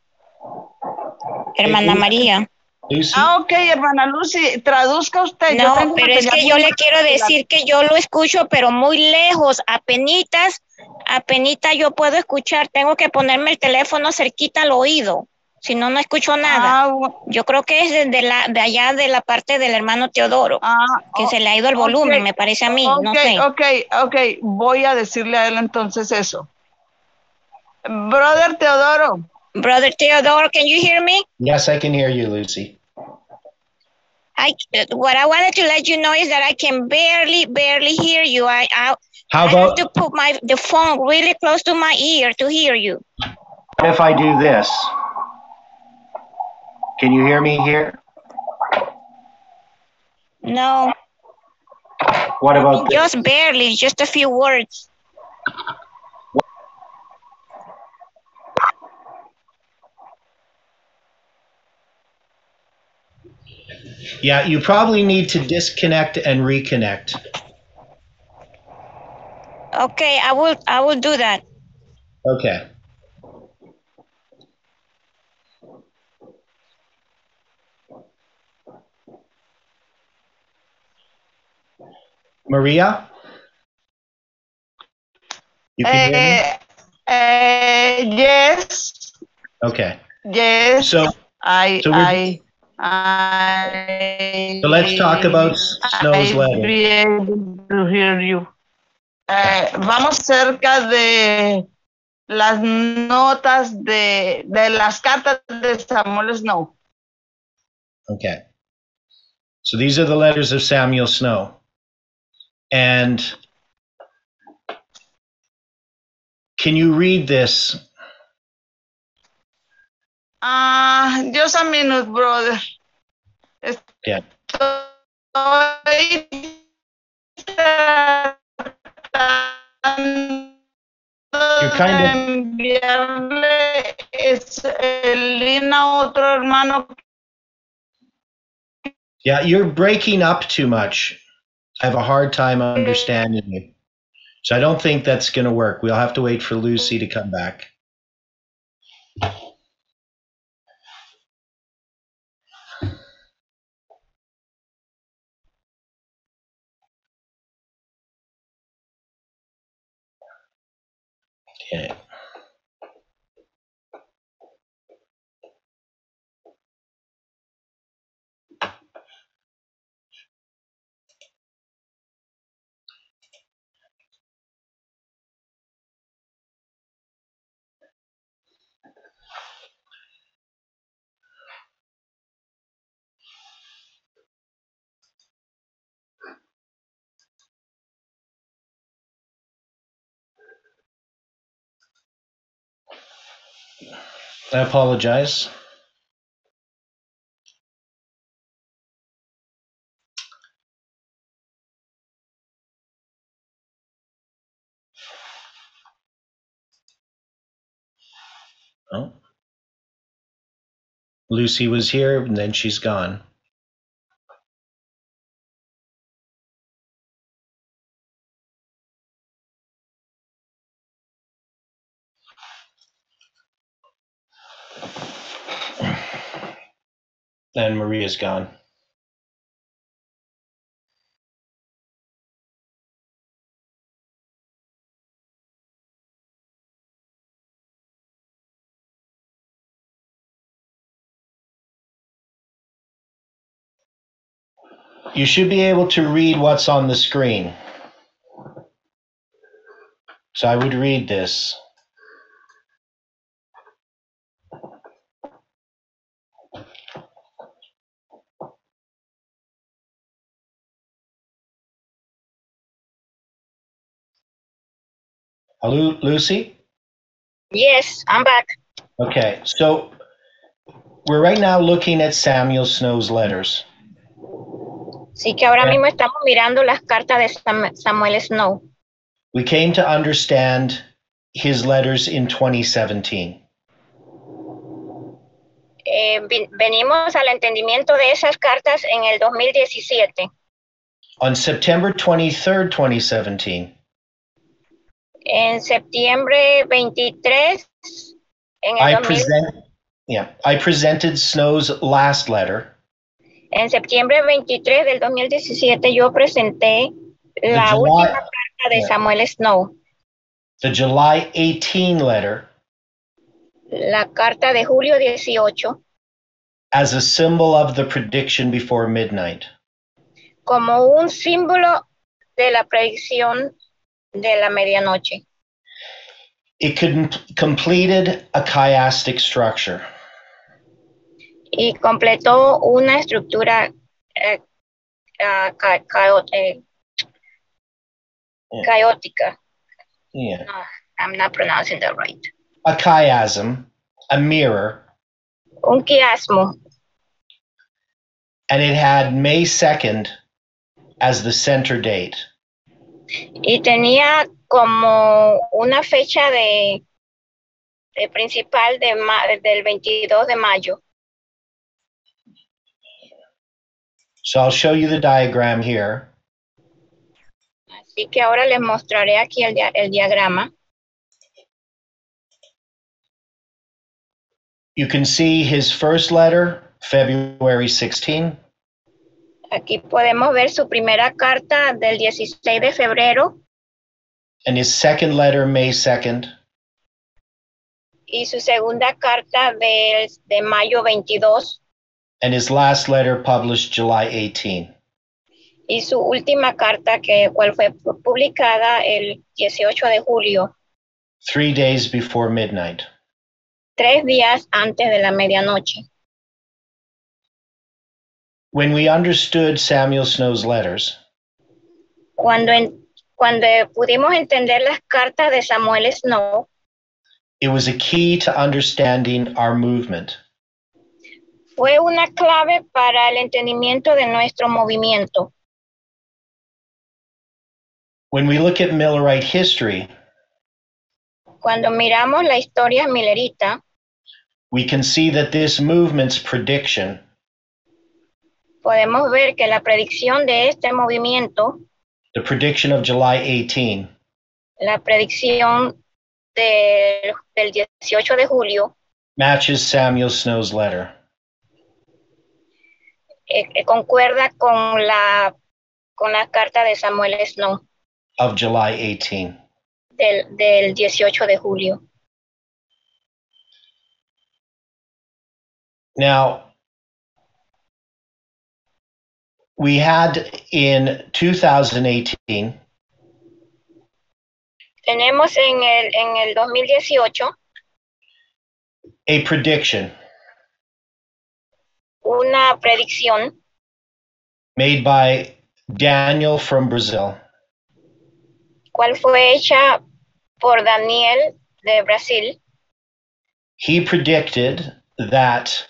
Hermana María. Lucy? Ok, hermana Lucy, traduzca usted. No, pero es que yo le quiero decir que yo lo escucho, pero muy lejos, apenitas yo puedo escuchar, tengo que ponerme el teléfono cerquita al oído, si no, no escucho nada. Yo creo que es de allá de la parte del hermano Teodoro, que se le ha ido el volumen, me parece a mí, no sé. Ok, voy a decirle a él entonces eso. Brother Teodoro, can you hear me? Yes, I can hear you, Lucy. What I wanted to let you know is that I can barely hear you. I How have about to put the phone really close to my ear to hear you. what if I do this? Can you hear me here? No. What about this? Just barely, just a few words. Yeah, you probably need to disconnect and reconnect. Okay, I will do that. Okay. Maria? You can hear me? yes. Okay. Yes. So let's talk about Snow's letter. Be able to hear you. Vamos cerca de las notas de las cartas de Samuel Snow. Okay. So these are the letters of Samuel Snow. And can you read this? Just a minute, brother. Yeah. You're kind of enviarle el link a otro hermano. Yeah, you're breaking up too much. I have a hard time understanding you. So I don't think that's going to work. We'll have to wait for Lucy to come back. Okay. I apologize. Oh. Lucy was here and then she's gone. And Maria's gone. You should be able to read what's on the screen. So I would read this. Hello, Lucy? Yes, I'm back. Okay, so we're right now looking at Samuel Snow's letters. Sí, que ahora mismo estamos mirando las cartas de Samuel Snow. We came to understand his letters in 2017. Venimos al entendimiento de esas cartas en el 2017. On September 23rd, 2017, En septiembre 23, en el 2000, I presented Snow's last letter, en septiembre 23 del 2017 yo presenté la última carta de Samuel Snow, the July 18 letter, la carta de julio 18, as a symbol of the prediction before midnight. como un símbolo de la predicción de la medianoche. It completed a chiastic structure. Y completó una estructura caótica. Yeah. No, I'm not pronouncing that right. A chiasm, a mirror, Un quiasmo. and it had May 2nd as the center date. Y tenía como una fecha de principal del 22 de mayo. So I'll show you the diagram here. Así que ahora les mostraré aquí el diagrama. You can see his first letter, February 16. Aquí podemos ver su primera carta del 16 de febrero. And his second letter, May 2nd. Y su segunda carta de mayo 22. And his last letter published July 18. Y su última carta, cual fue publicada el 18 de julio. 3 days before midnight. 3 días antes de la medianoche. When we understood Samuel Snow's letters, Cuando pudimos entender las cartas de Samuel Snow, it was a key to understanding our movement. fue una clave para el entendimiento de nuestro movimiento. When we look at Millerite history, Cuando miramos la historia millerita, we can see that this movement's prediction podemos ver que la predicción de este movimiento, the prediction of July 18, la predicción del 18 de julio, matches Samuel Snow's letter. Concuerda con la carta de Samuel Snow Of July 18. del 18 de julio. Now, we had in 2018 Tenemos en el 2018 a prediction una predicción made by Daniel from Brazil. cual fue hecha por Daniel de Brasil. He predicted that,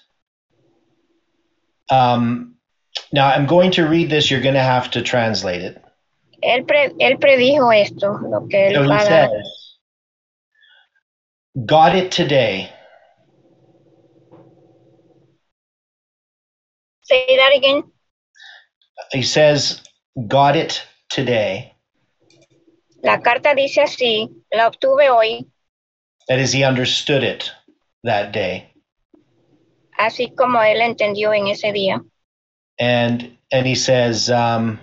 now I'm going to read this, you're going to have to translate it. Él predijo esto, lo que él So he va a says, dar. got it today. Say that again. He says, got it today. La carta dice así, la obtuve hoy, That is, he understood it that day. así como él entendió en ese día. And he says, and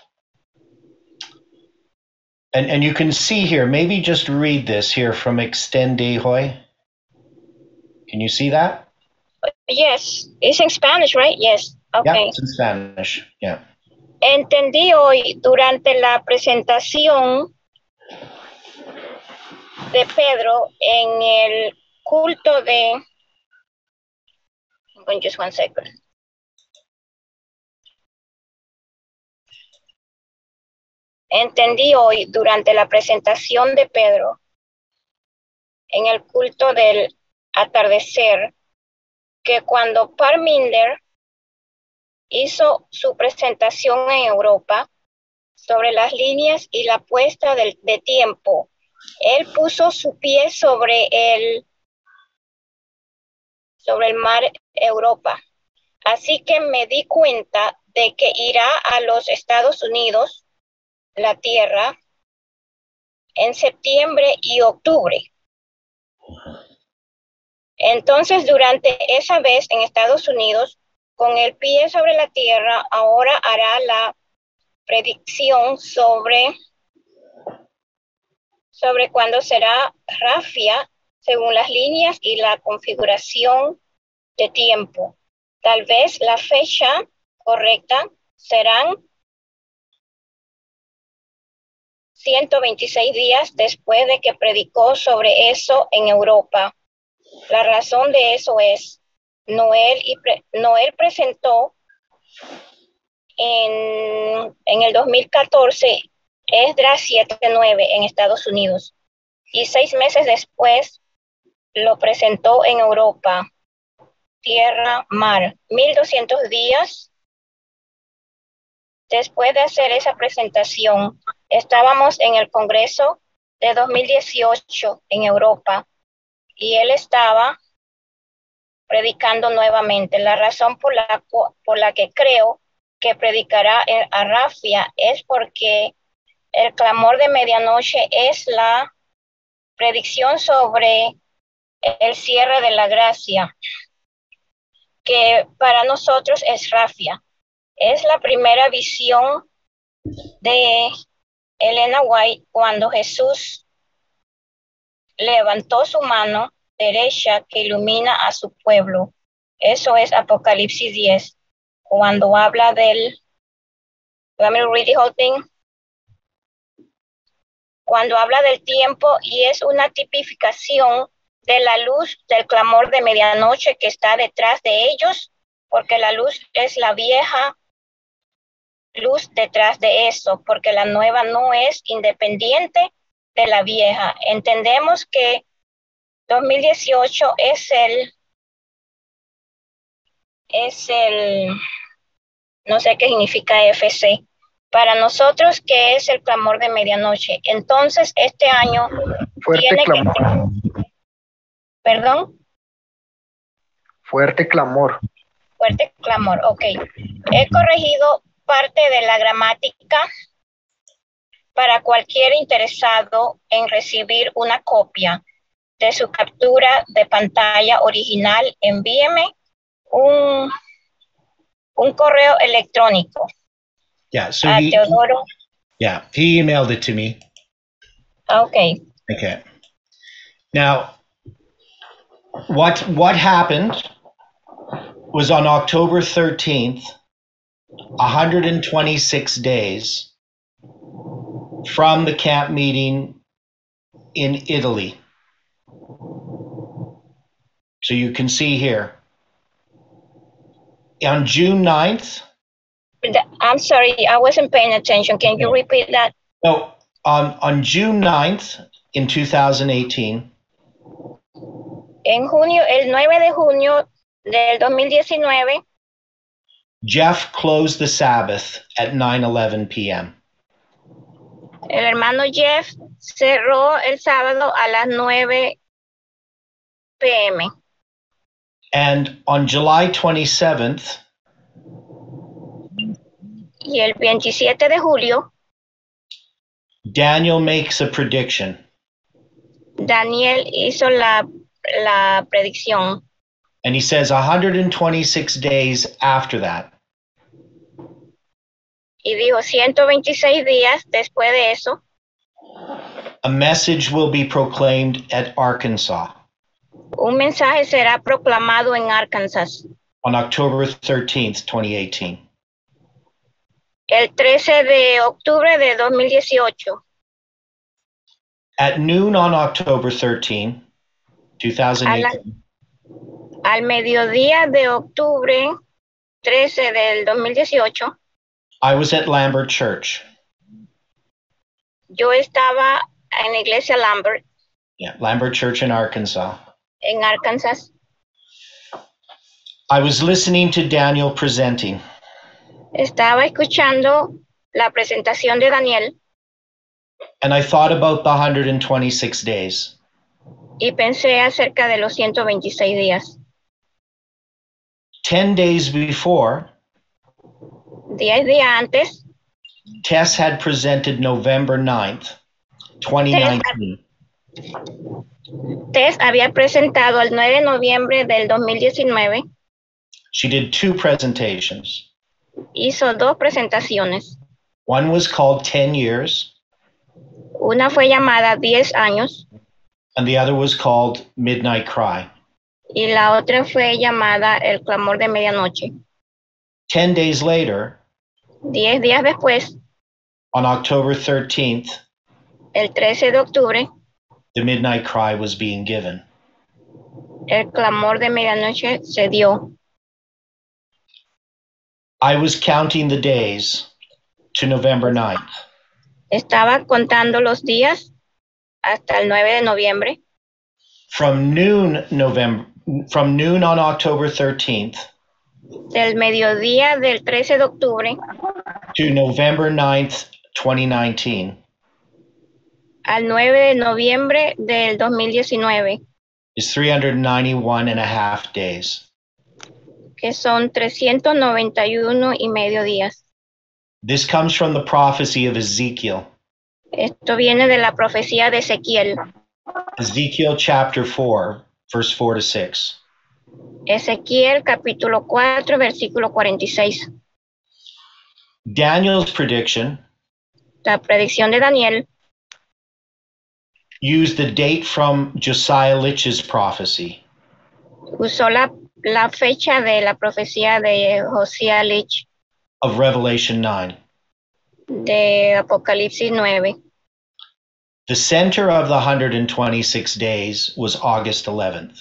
you can see here, maybe just read this here from Extende Hoy. Can you see that? Yes, it's in Spanish, right? Yes, Yeah, okay. it's in Spanish. Yeah. Entendí hoy durante la presentación de Pedro en el culto de... Just one second. Entendí hoy durante la presentación de Pedro en el culto del atardecer que cuando Parminder hizo su presentación en Europa sobre las líneas y la puesta de tiempo Él puso su pie sobre el mar Europa. Así que me di cuenta de que irá a los Estados Unidos, la Tierra, en septiembre y octubre. Entonces, durante esa vez en Estados Unidos, con el pie sobre la Tierra, ahora hará la predicción sobre cuándo será Rafia, según las líneas y la configuración de tiempo. Tal vez la fecha correcta serán 126 días después de que predicó sobre eso en Europa. La razón de eso es, Noel presentó en el 2014 Esdras 7:9 en Estados Unidos y 6 meses después lo presentó en Europa, tierra, mar. 1200 días después de hacer esa presentación, estábamos en el Congreso de 2018 en Europa y él estaba predicando nuevamente. La razón por la que creo que predicará a Rafia es porque el clamor de medianoche es la predicción sobre el cierre de la gracia, que para nosotros es Rafia. Es la primera visión de Elena White cuando Jesús levantó su mano derecha que ilumina a su pueblo. Eso es Apocalipsis 10. Cuando habla del... Let me read the whole thing. Cuando habla del tiempo y es una tipificación de la luz del clamor de medianoche que está detrás de ellos, porque la luz es la vieja luz detrás de eso, porque la nueva no es independiente de la vieja. Entendemos que 2018 es el, no sé qué significa FC, para nosotros que es el clamor de medianoche. Entonces este año Fuerte clamor. ¿Perdón? Fuerte clamor. Fuerte clamor, ok. He corregido parte de la gramática para cualquier interesado en recibir una copia de su captura de pantalla original. Envíeme un correo electrónico. Yeah, so Teodoro. He emailed it to me. Okay. Okay. Now, what happened was on October 13th, 126 days from the camp meeting in Italy. So you can see here. On June 9th. I'm sorry, I wasn't paying attention. Can you repeat that? No, on June 9th in 2018. En junio, el 9 de junio del 2019. Jeff closed the Sabbath at 9:11 p.m. El hermano Jeff cerró el sábado a las 9 p.m. And on July 27th, y el 27 de julio, Daniel makes a prediction. Daniel hizo la predicción. And he says 126 days after that. Y dijo 126 días después de eso. A message will be proclaimed at Arkansas. Un mensaje será proclamado en Arkansas. On October 13th, 2018. El 13 de octubre de 2018. At noon on October 13, 2018. Al mediodía de octubre 13 del 2018. I was at Lambert Church. Yo estaba en la iglesia Lambert. Yeah, Lambert Church in Arkansas. En Arkansas. I was listening to Daniel presenting. Estaba escuchando la presentación de Daniel. And I thought about the 126 days. Y pensé acerca de los 126 días. 10 days before, 10 días antes, Tess had presented November 9th, 2019. Tess había presentado el 9 de noviembre del 2019. She did 2 presentations. Hizo 2 presentaciones. One was called 10 Years, Una fue llamada 10 años and the other was called Midnight Cry. y la otra fue llamada El clamor de medianoche. 10 days later, 10 días después, on October 13th, el 13 de octubre, the Midnight Cry was being given. el clamor de medianoche se dio. I was counting the days to November 9th. Estaba contando los días hasta el 9 de noviembre. From noon on October 13th Del mediodía del 13 de octubre to November 9th, 2019 al 9 de noviembre del 2019, is 391 and a half days. que son 391 y medio días. This comes from the prophecy of Ezekiel. Esto viene de la profecía de Ezequiel. Ezekiel chapter 4, verse 4 to 6. Ezequiel capítulo 4, versículo 46. Daniel's prediction La predicción de Daniel used the date from Josiah Litch's prophecy. usó la fecha de la profecía de Josiah Litch Of Revelation 9. de Apocalipsis 9. The center of the 126 days was August 11th.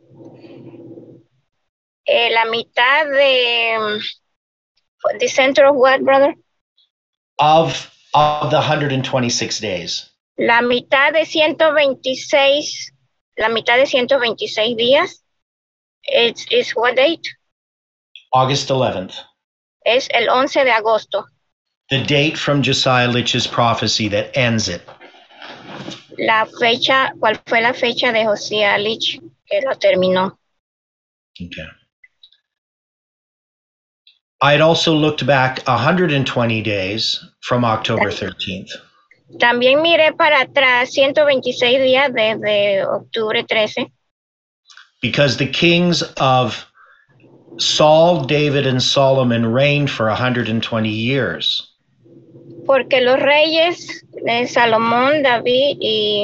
La mitad de the center of what, brother? Of the 126 days. La mitad de 126 días. It's what date? August 11th. Es el 11 de agosto. The date from Josiah Litch's prophecy that ends it. La fecha, ¿cuál fue la fecha de Josiah Litch que lo terminó? Okay. I had also looked back 120 days from October 13th. También miré para atrás 126 días desde octubre 13. Because the kings of Saul, David, and Solomon reigned for 120 years. Porque los reyes de Salomón, David y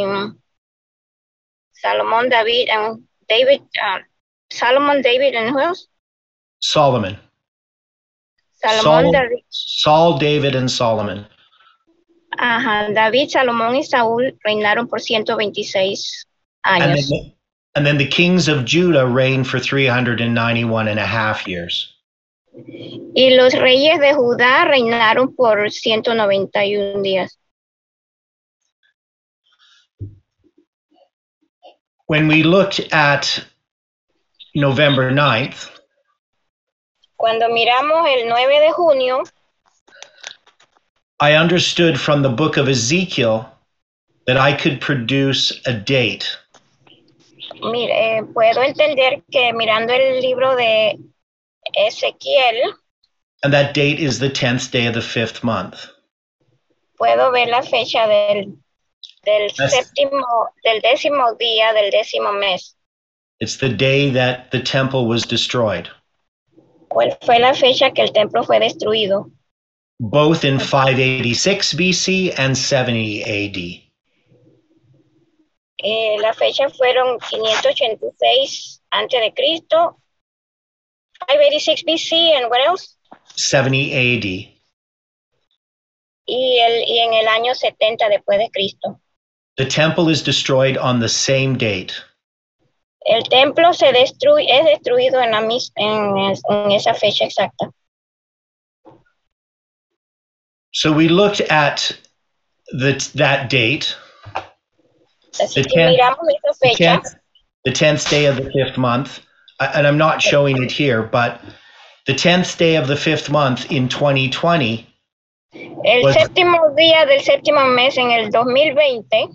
David, Solomon, David, and who else? Solomon. David. Saul, David, and Solomon. Ajá, David, Salomón y Saúl reinaron por 126 años. And then the kings of Judah reigned for 391 and a half years. Y los reyes de Judá reinaron por 191 días. When we looked at November 9th, cuando miramos el 9 de junio, I understood from the book of Ezekiel that I could produce a date. Puedo entender que mirando el libro de Ezequiel, and that date is the 10th day of the 5th month. Puedo ver la fecha del décimo día del décimo mes. It's the day that the temple was destroyed. ¿Cuál fue la fecha que el templo fue destruido? Both in 586 BC and 70 AD. La fecha fueron 586 antes de Cristo, 586 BC, and what else? 70 AD. Y en el año 70 después de Cristo. The temple is destroyed on the same date. El templo es destruido en esa fecha exacta. So we looked at that date. Así que miramos esa fecha. The 10th day of the 5th month, and I'm not showing it here, but the 10th day of the 5th month in 2020 El Was- séptimo día del séptimo mes en el 2020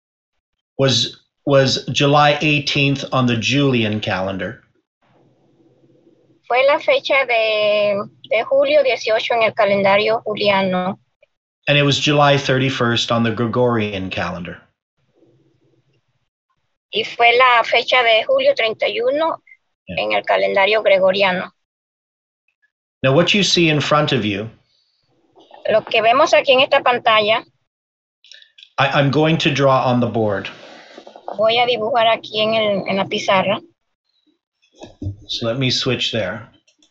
was July 18th on the Julian calendar. fue la fecha de julio 18 en el calendario juliano. And it was July 31st on the Gregorian calendar. Y fue la fecha de julio 31 en el calendario gregoriano. Now, what you see in front of you, Lo que vemos aquí en esta pantalla, I'm going to draw on the board. voy a dibujar aquí en la pizarra. So let me switch there.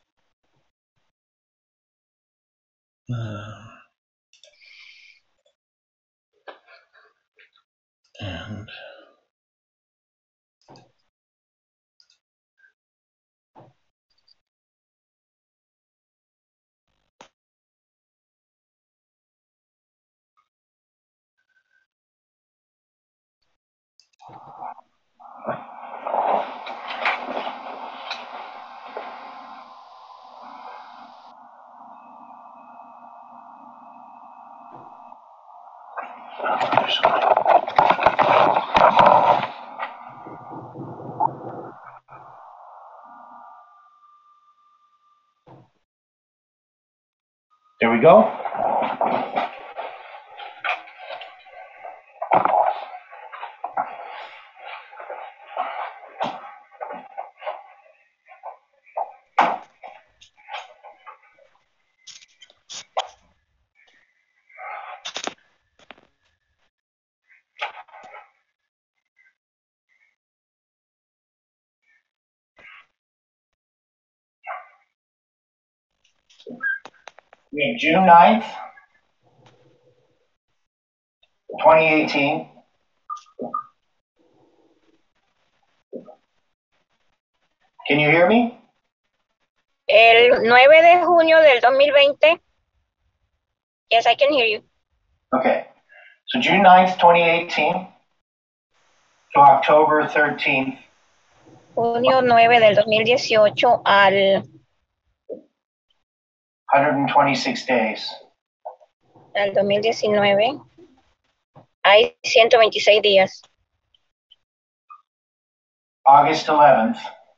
And there we go. We have June 9th, 2018. Can you hear me? El 9 de junio del 2020. Yes, I can hear you. Okay. So June 9th, 2018 to October 13th, Junio 9 del 2018 al 126 days. 2019. Hay 126 días. August 11th,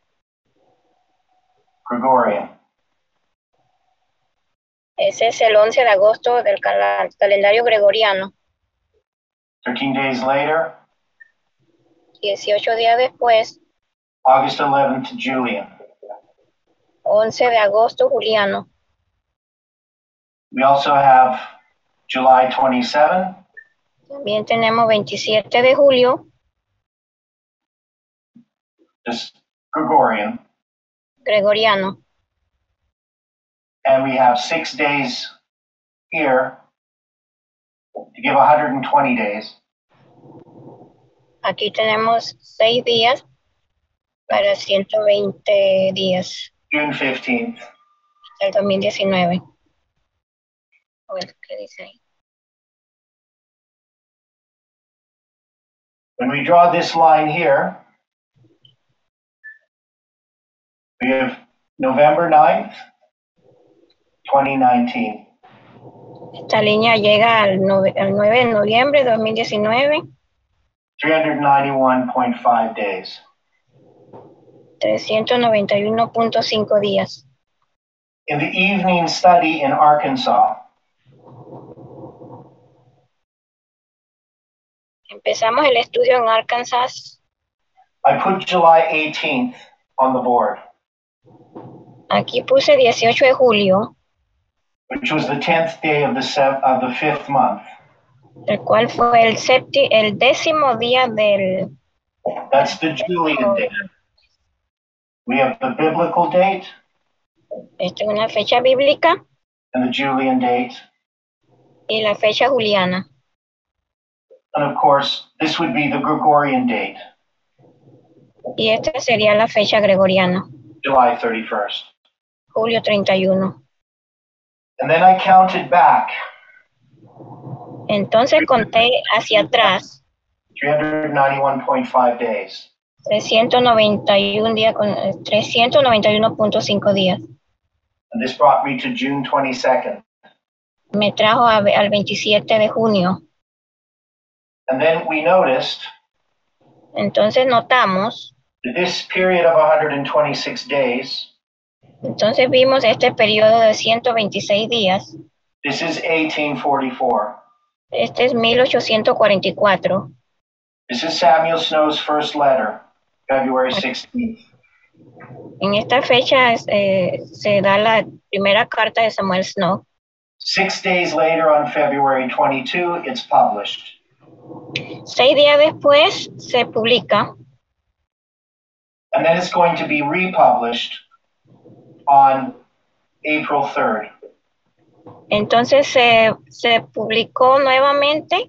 Gregorian. Ese es el 11 de agosto del calendario gregoriano. 13 days later, 18 días después, August 11th, Julian. 11 de agosto juliano. We also have July 27, También tenemos 27 de julio, just Gregorian. gregoriano. And we have 6 days here to give 120 days. Aquí tenemos 6 días para 120 días June 15th. del 2019. A ver qué dice ahí. When we draw this line here, we have November 9th, 2019. Esta línea llega al 9 de noviembre de 2019, 391.5 days. 391.5 días. In the evening study in Arkansas, Empezamos el estudio en Arkansas. I put July 18th on the board, Aquí puse 18 de julio, which was the 10th day of the fifth month. el cual fue el 10º día del... That's the Julian date. We have the biblical date Esta es una fecha bíblica and the Julian date. y la fecha juliana. And of course, this would be the Gregorian date, Y esta sería la fecha gregoriana, July 31st. julio 31. And then I counted back Entonces conté hacia atrás 391.5 days. 391 días, 391.5 días. And this brought me to June 22nd. Me trajo al 27 de junio. And then we noticed Entonces notamos, that this period of 126 days, entonces vimos este periodo de 126 días. this is 1844. Este es 1844. This is Samuel Snow's first letter, February 16th. En esta fecha se da la primera carta de Samuel Snow. 6 days later, on February 22, it's published. 6 días después se publica. And then it's going to be republished on April 3rd. Entonces se publicó nuevamente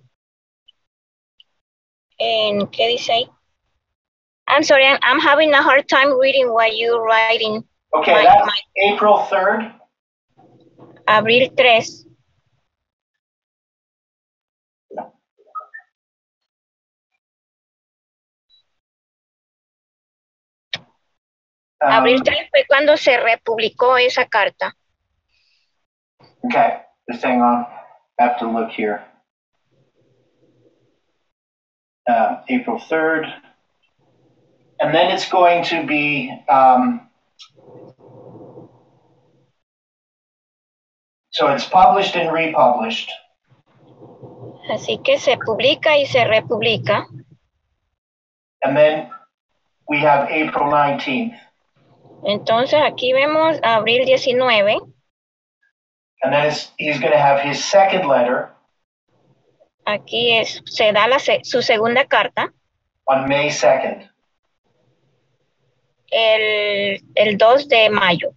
en, ¿qué dice ahí? I'm sorry, I'm having a hard time reading what you're writing. Okay, that's April 3rd. Abril 3. Abril 3 fue cuando se republicó esa carta. Okay, just hang on. I have to look here. April 3rd. And then it's going to be, so it's published and republished. Así que se publica y se republica. And then we have April 19th. Entonces aquí vemos abril 19. And then he's going to have his second letter. Aquí se da su segunda carta. On May 2nd. El 2 de mayo.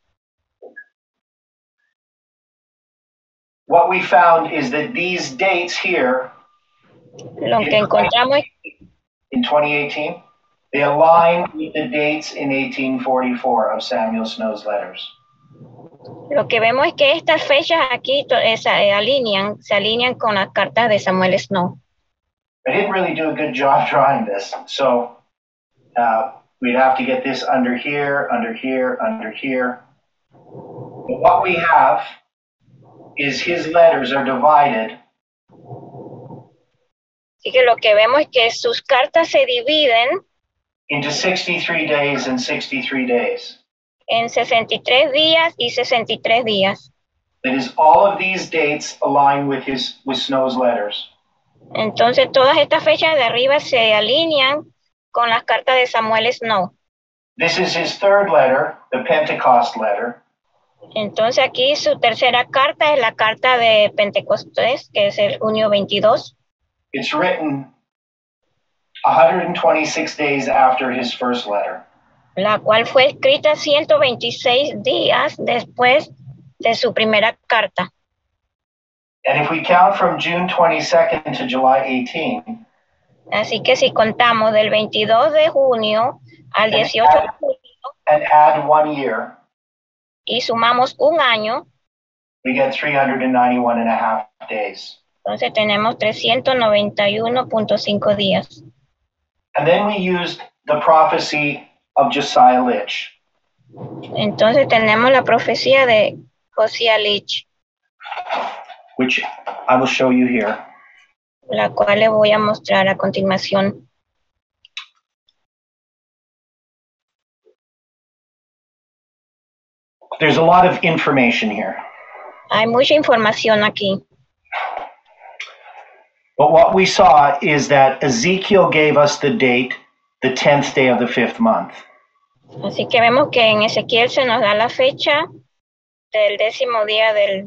What we found is that these dates here Lo que encontramos in 2018, they align with the dates in 1844 of Samuel Snow's letters. Lo que vemos es que estas fechas aquí se alinean con las cartas de Samuel Snow. I didn't really do a good job drawing this, so we'd have to get this under here, under here, under here. But what we have is his letters are divided. Así que lo que vemos es que sus cartas se dividen into 63 days and 63 days. En 63 días y 63 días. That is, all of these dates align with Snow's letters. Entonces todas estas fechas de arriba se alinean con las cartas de Samuel Snow. This is his third letter, the Pentecost letter. Entonces aquí su tercera carta es la carta de Pentecostés, que es el junio 22. It's written 126 days after his first letter. La cual fue escrita 126 días después de su primera carta. And if we count from June 22nd to July 18, así que si contamos del 22 de junio al 18 de junio and add 1 year, y sumamos un año, we get 391 and a half days. Entonces tenemos 391.5 días. And then we used the prophecy of Josiah Litch. Entonces tenemos la profecía de Josiah Litch, which I will show you here. La cual le voy a mostrar a continuación. There's a lot of information here. Hay mucha información aquí. But what we saw is that Ezekiel gave us the date, the 10th day of the 5th month. Así que vemos que en Ezequiel se nos da la fecha del 10º día del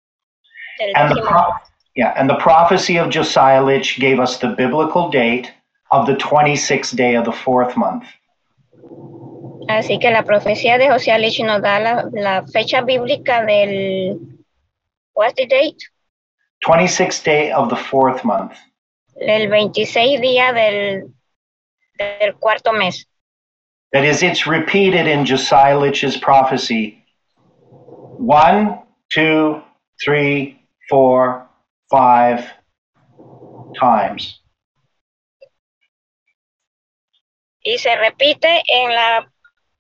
and the prophecy of Josiah Litch gave us the biblical date of the 26th day of the 4th month. Así que la profecía de Josiah Litch nos da la fecha bíblica del, what's the date? 26th day of the 4th month. El 26 día del cuarto mes. That is, it's repeated in Josiah Litch's prophecy 1, 2, 3, 4, 5 times. Y se repite en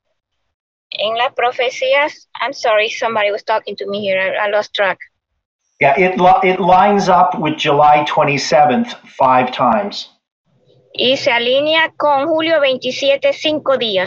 las profecías. I'm sorry, somebody was talking to me here. I lost track. Yeah, it lines up with July 27th 5 times. Y se alinea con julio 27 5 días.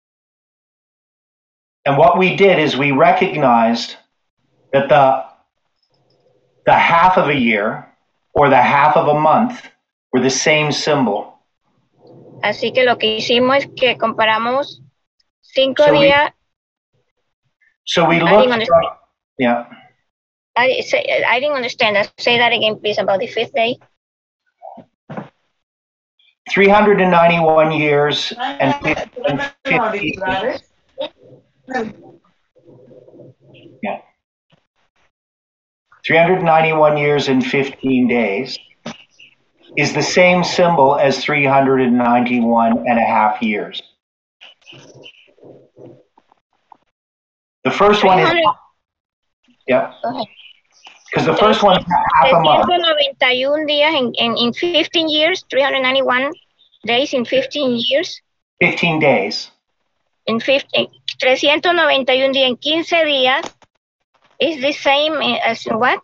And what we did is we recognized that the half of a year or the half of a month were the same symbol. Así que lo que hicimos es que comparamos 5 So días. So we I looked didn't from, yeah. I didn't understand that. Say that again, please, about the 5th day. 391 years and 15 yeah. 391 years and 15 days is the same symbol as 391 and a half years. The first one is, yeah, because the first one is half a month. 391 días in 15 years, 391 days in 15 years. 15 days. In 391 días en 15 días is the same as what?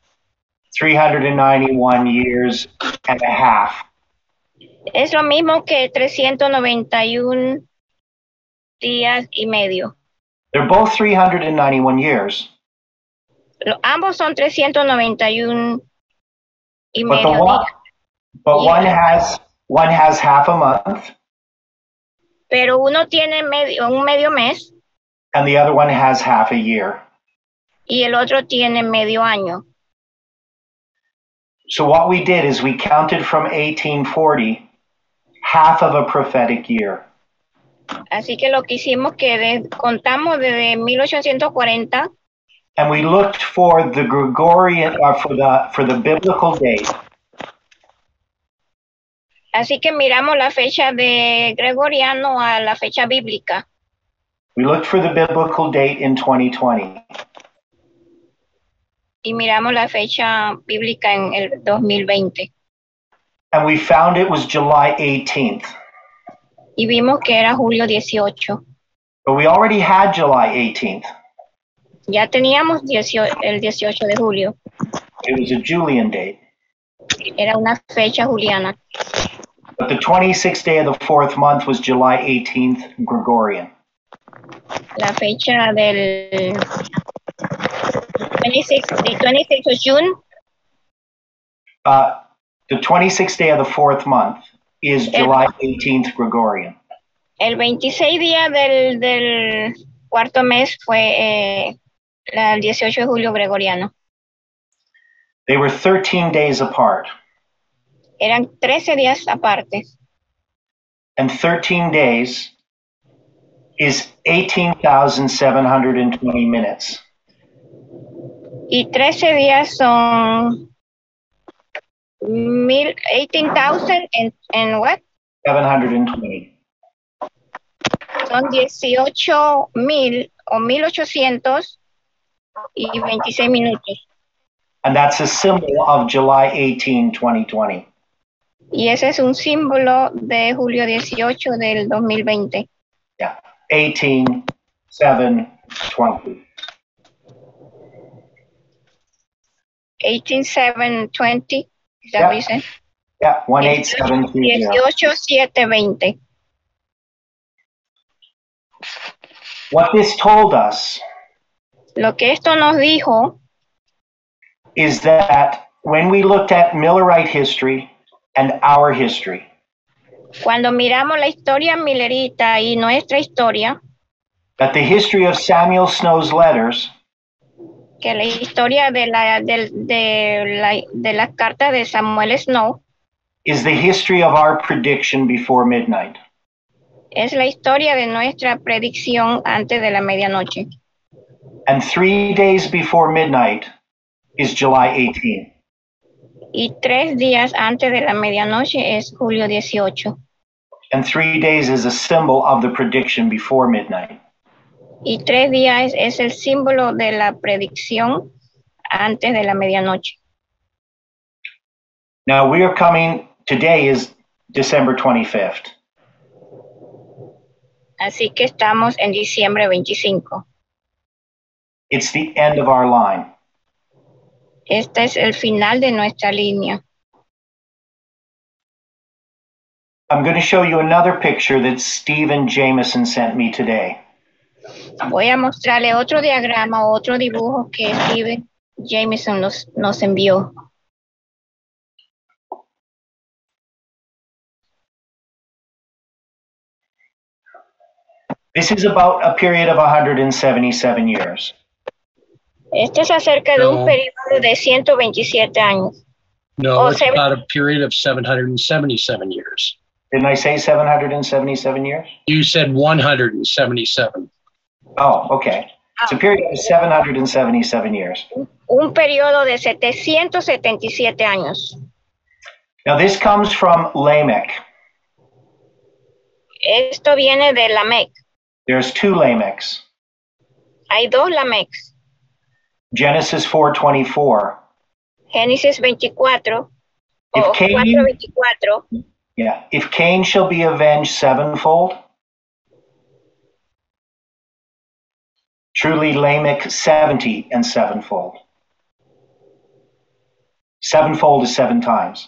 391 years and a half. Es lo mismo que 391 días y medio. They're both 391 years. Ambos son 391 y But medio días. But one has half a month. Pero uno tiene un medio mes. And the other one has half a year. Y el otro tiene medio año. So what we did is we counted from 1840 half of a prophetic year. Así que lo que hicimos que contamos desde 1840. And we looked for the Gregorian for the biblical date. Así que miramos la fecha de Gregoriano a la fecha bíblica. We looked for the biblical date in 2020. Y miramos la fecha bíblica en el 2020. And we found it was July 18th. Y vimos que era julio 18. But we already had July 18th. Ya teníamos el 18 de julio. It was a Julian date. Era una fecha juliana. But the 26th day of the 4th month was July 18th Gregorian. La fecha del 26th of June. The 26th day of the 4th month is July 18th Gregorian. El 26 día del cuarto mes fue el 18 de julio gregoriano. They were 13 days apart. Eran 13 días aparte. And 13 days is 18,720 minutes. Y 13 días son 18,000 and what? 720. Son 18,000 o 1,826 minutos. And that's a symbol of July 18, 2020. Y ese es un símbolo de julio 18 del 2020. Yeah, 18,720. 18,720. Is that what you said? Yeah, 18720. 18,720. What this told us Lo que esto nos dijo is that when we looked at Millerite history and our history, cuando miramos la historia millerita y nuestra historia, that the history of Samuel Snow's letters que la historia de las cartas de Samuel Snow is the history of our prediction before midnight. es la historia de nuestra predicción antes de la medianoche. And 3 days before midnight is July 18. Y 3 días antes de la medianoche es julio 18. And 3 days is a symbol of the prediction before midnight. Y 3 días es el símbolo de la predicción antes de la medianoche. Now we are coming, today is December 25th. Así que estamos en diciembre 25. It's the end of our line. Este es el final de nuestra línea. I'm going to show you another picture that Stephen Jameson sent me today. Voy a mostrarle otro diagrama, otro dibujo que Steven Jameson nos envió. This is about a period of 177 years. Este es acerca de un No. periodo de 127 años. No, Oh, it's seven- about a period of 777 years. Didn't I say 777 years? You said 177. Oh, okay. It's a period of 777 years. Un periodo de 777 años. Now, this comes from Lamech. Esto viene de Lamec. There's two Lamechs. Hay dos Lamecs. Genesis 4:24. Génesis 24 If o Cain- 4:24. Yeah. If Cain shall be avenged sevenfold, truly Lamech 70 and sevenfold. Sevenfold is 7 times.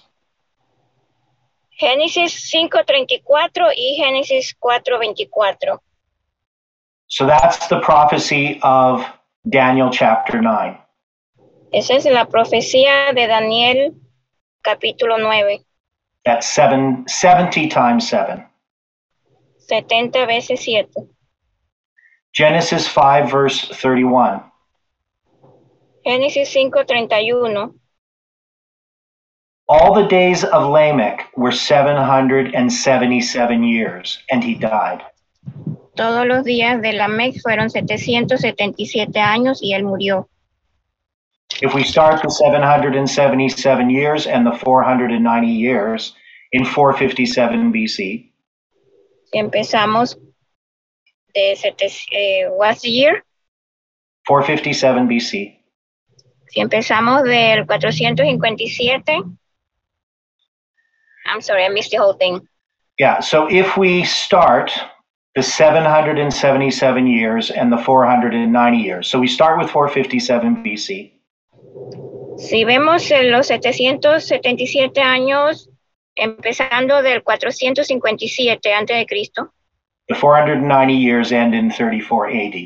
Génesis 5:34 y Génesis 4:24. So that's the prophecy of Daniel chapter 9. Esa es la profecía de Daniel capítulo 9. That's 70 times 7. 70 veces 7. Genesis 5 verse 31. Génesis 5:31. All the days of Lamech were 777 years, and he died. Todos los días de Lamec fueron 777 años y él murió. If we start the 777 years and the 490 years in 457 BC, Si empezamos de what's the year? 457 BC, Si empezamos del 457. I'm sorry, I missed the whole thing. yeah, so if we start the 777 years and the 490 years, so we start with 457 BC, Si vemos los 777 años, empezando del 457 antes de Cristo, the 490 years end in 34 AD.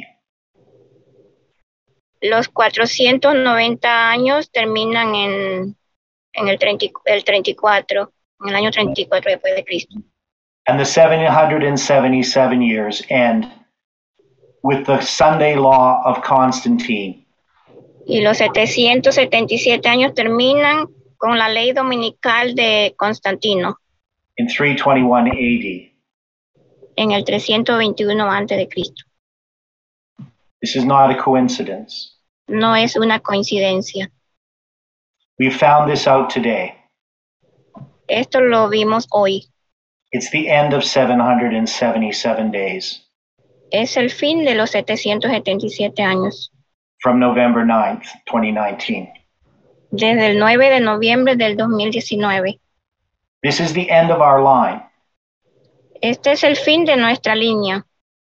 los 490 años terminan en el 34, en el año 34 después de Cristo. And the 777 years end with the Sunday law of Constantine. Y los 777 años terminan con la ley dominical de Constantino In 321 AD. en el 321 antes de Cristo. This is not a coincidence. No es una coincidencia. We found this out today. Esto lo vimos hoy. It's the end of 777 days Es el fin de los 777 años. from November 9th, 2019. Desde el 9 de noviembre del 2019. This is the end of our line. Este es el fin de nuestra línea.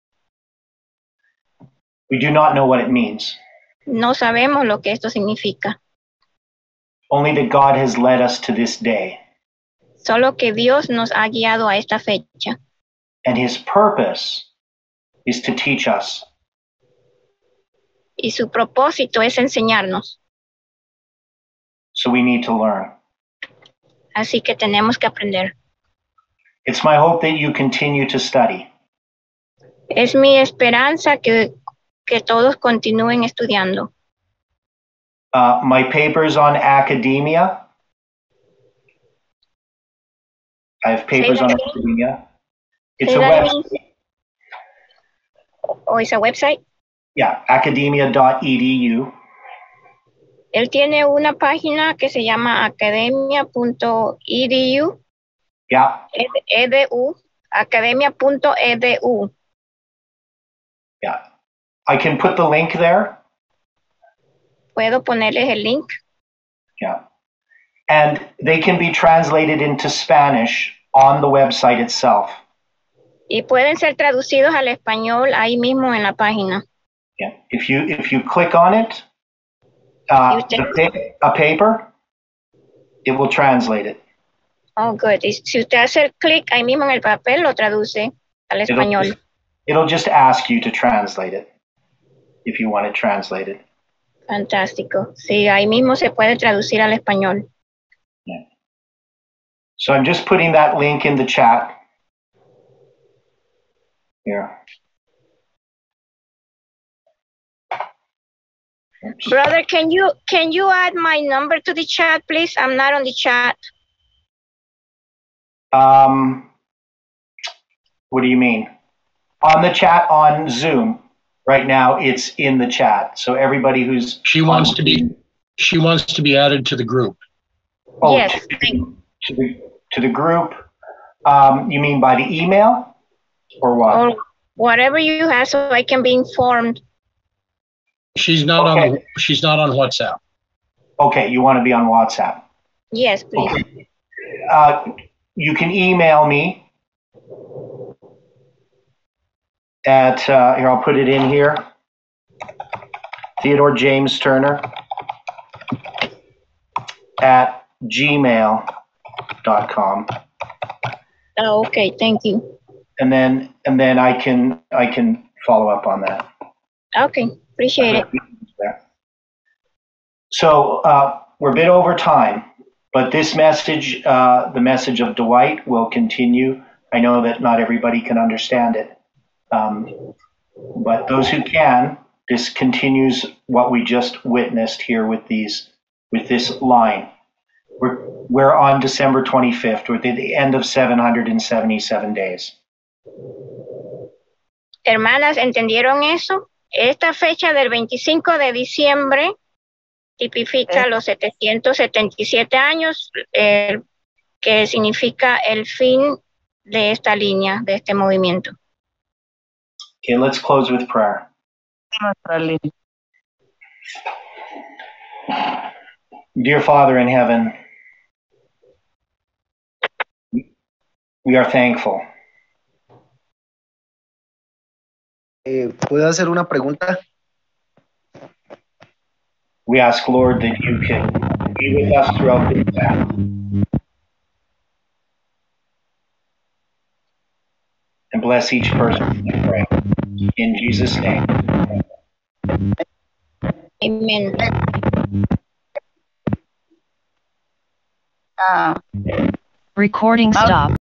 We do not know what it means, No sabemos lo que esto significa. only that God has led us to this day. Solo que Dios nos ha guiado a esta fecha. And his purpose is to teach us. Y su propósito es enseñarnos. So we need to learn. Así que tenemos que aprender. It's my hope that you continue to study. Es mi esperanza que todos continúen estudiando. My papers on academia. I have papers on academia. It's a website. ¿O es a website? Yeah, academia.edu. Él tiene una página que se llama academia.edu. Yeah, edu. Academia.edu. yeah. I can put the link there. Puedo ponerles el link. Yeah. And they can be translated into Spanish on the website itself. Y pueden ser traducidos al español ahí mismo en la página. Yeah. If you click on it, A paper, it will translate it. Oh, good. Si usted hace el clic ahí mismo en el papel, lo traduce al español. It'll just ask you to translate it if you want it translated. Fantástico. Sí, ahí mismo se puede traducir al español. Yeah. So I'm just putting that link in the chat. Here. Oops. Brother, can you add my number to the chat, please? I'm not on the chat. What do you mean? On the chat on Zoom right now, it's in the chat. So everybody who's She wants to be added to the group. Oh, Yes, to the group. You mean by the email or what? or whatever you have, so I can be informed. She's not on WhatsApp. Okay, you want to be on WhatsApp. Yes, please. Okay. You can email me at, here, I'll put it in here, Theodore James Turner at gmail.com. Oh, okay, thank you. And then I can follow up on that. Okay, appreciate it. So we're a bit over time, but this message, the message of Dwight, will continue. I know that not everybody can understand it, but those who can, this continues what we just witnessed here with this line. We're on December 25th. We're at the end of 777 days. Hermanas, ¿entendieron eso? Esta fecha del 25 de diciembre tipifica los 777 años, que significa el fin de esta línea, de este movimiento. Okay, let's close with prayer. Dear Father in heaven, we are thankful. ¿Puedo hacer una pregunta? We ask, Lord, that you can be with us throughout this path. And bless each person, I pray. In Jesus' name. Amen. Recording stop.